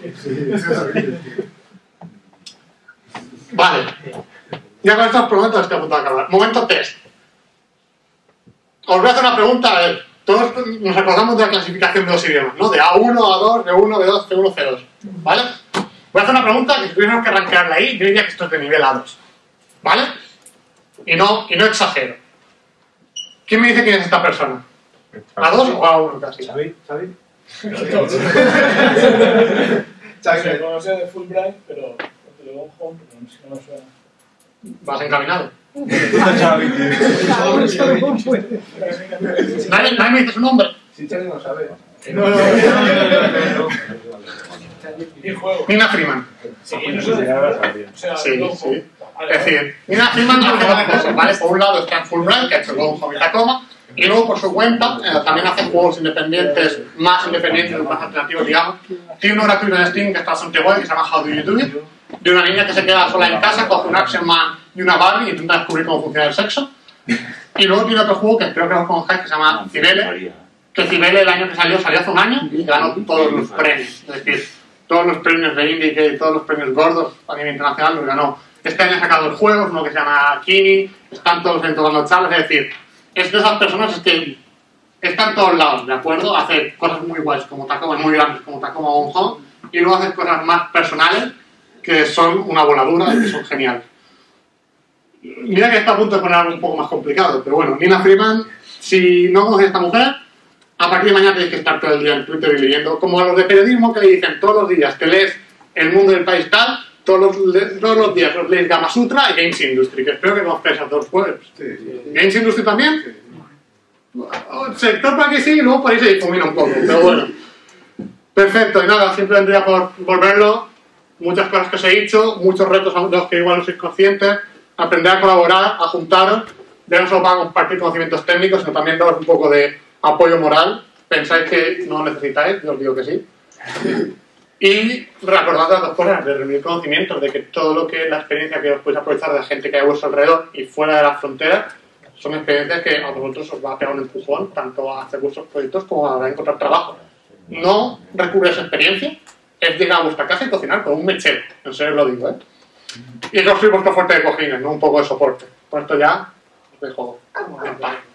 Vale. Ya con estos momentos estoy a punto de acabar. Momento test. Os voy a hacer una pregunta, a ver, todos nos acordamos de la clasificación de los idiomas, ¿no? De A uno, A dos, B uno, B dos, C uno, C dos. ¿Vale? Voy a hacer una pregunta que si tuviéramos que rankearla ahí, yo diría que esto es de nivel A dos. ¿Vale? Y no, y no exagero. ¿Quién me dice quién es esta persona? ¿A dos o a uno casi? ¿Xavi? ¿Xavi? Se conoce de Fulbright, pero te lo digo un home, pero no me suena. Vas encaminado. ¿Nadie, ¿Nadie me dice su nombre? Si Xavi no sabe. No, no, no. Nina Freeman. Sí, no sé. Sí, sí. Es decir, Nina Freeman hace dos cosas, ¿vale? Por un lado está en Fulbright, que ha hecho Go Home y Tacoma, y luego por su cuenta eh, también hace juegos independientes, más independientes, más alternativos, digamos. Tiene uno gratuito en Steam que está bastante guay, que se llama How Do You Do It, de una niña que se queda sola en casa, coge un Action Man y una Barbie y intenta descubrir cómo funciona el sexo. Y luego tiene otro juego que creo que os conozcáis que se llama Cibele, que Cibele el año que salió, salió hace un año y ganó todos los premios. Es decir, todos los premios de Indie y todos los premios gordos a nivel internacional los ganó. Este año ha sacado el juego, uno que se llama Kini, están todos en todas las charlas, es decir, es de esas personas que están en todos lados, ¿de acuerdo? Hace cosas muy guays, como Tacoma, muy grandes, como Tacoma Gone Home, y luego hace cosas más personales que son una voladura y que son geniales. Mira que está a punto de poner algo un poco más complicado, pero bueno, Nina Freeman, si no conoces a esta mujer, a partir de mañana tenéis que estar todo el día en Twitter y leyendo, como a los de periodismo que le dicen todos los días, te lees El Mundo del País tal, todos los, todos los días os leéis Gama Sutra y Games Industry, que espero que conozcáis a dos webs. Sí, sí. ¿Games Industry también? Sí. Sector para que sí, y luego por ahí se difumina un poco, pero bueno. Perfecto, y nada, simplemente ya por volverlo, muchas cosas que os he dicho, muchos retos de los que igual no sois conscientes, aprender a colaborar, a juntaros, ya no solo para compartir conocimientos técnicos, sino también daros un poco de apoyo moral. Pensáis que no lo necesitáis, yo os digo que sí. Y recordad las dos cosas, de reunir conocimientos, de que todo lo que la experiencia que os podéis aprovechar de la gente que hay a vuestro alrededor y fuera de las fronteras, son experiencias que a vosotros os va a pegar un empujón, tanto a hacer vuestros proyectos como a encontrar trabajo. No recurrir a esa experiencia, es llegar a vuestra casa y cocinar con un mechero, en serio lo digo, ¿eh? Y construir vuestro fuerte de cojines, no un poco de soporte. Por esto ya os dejo en paz.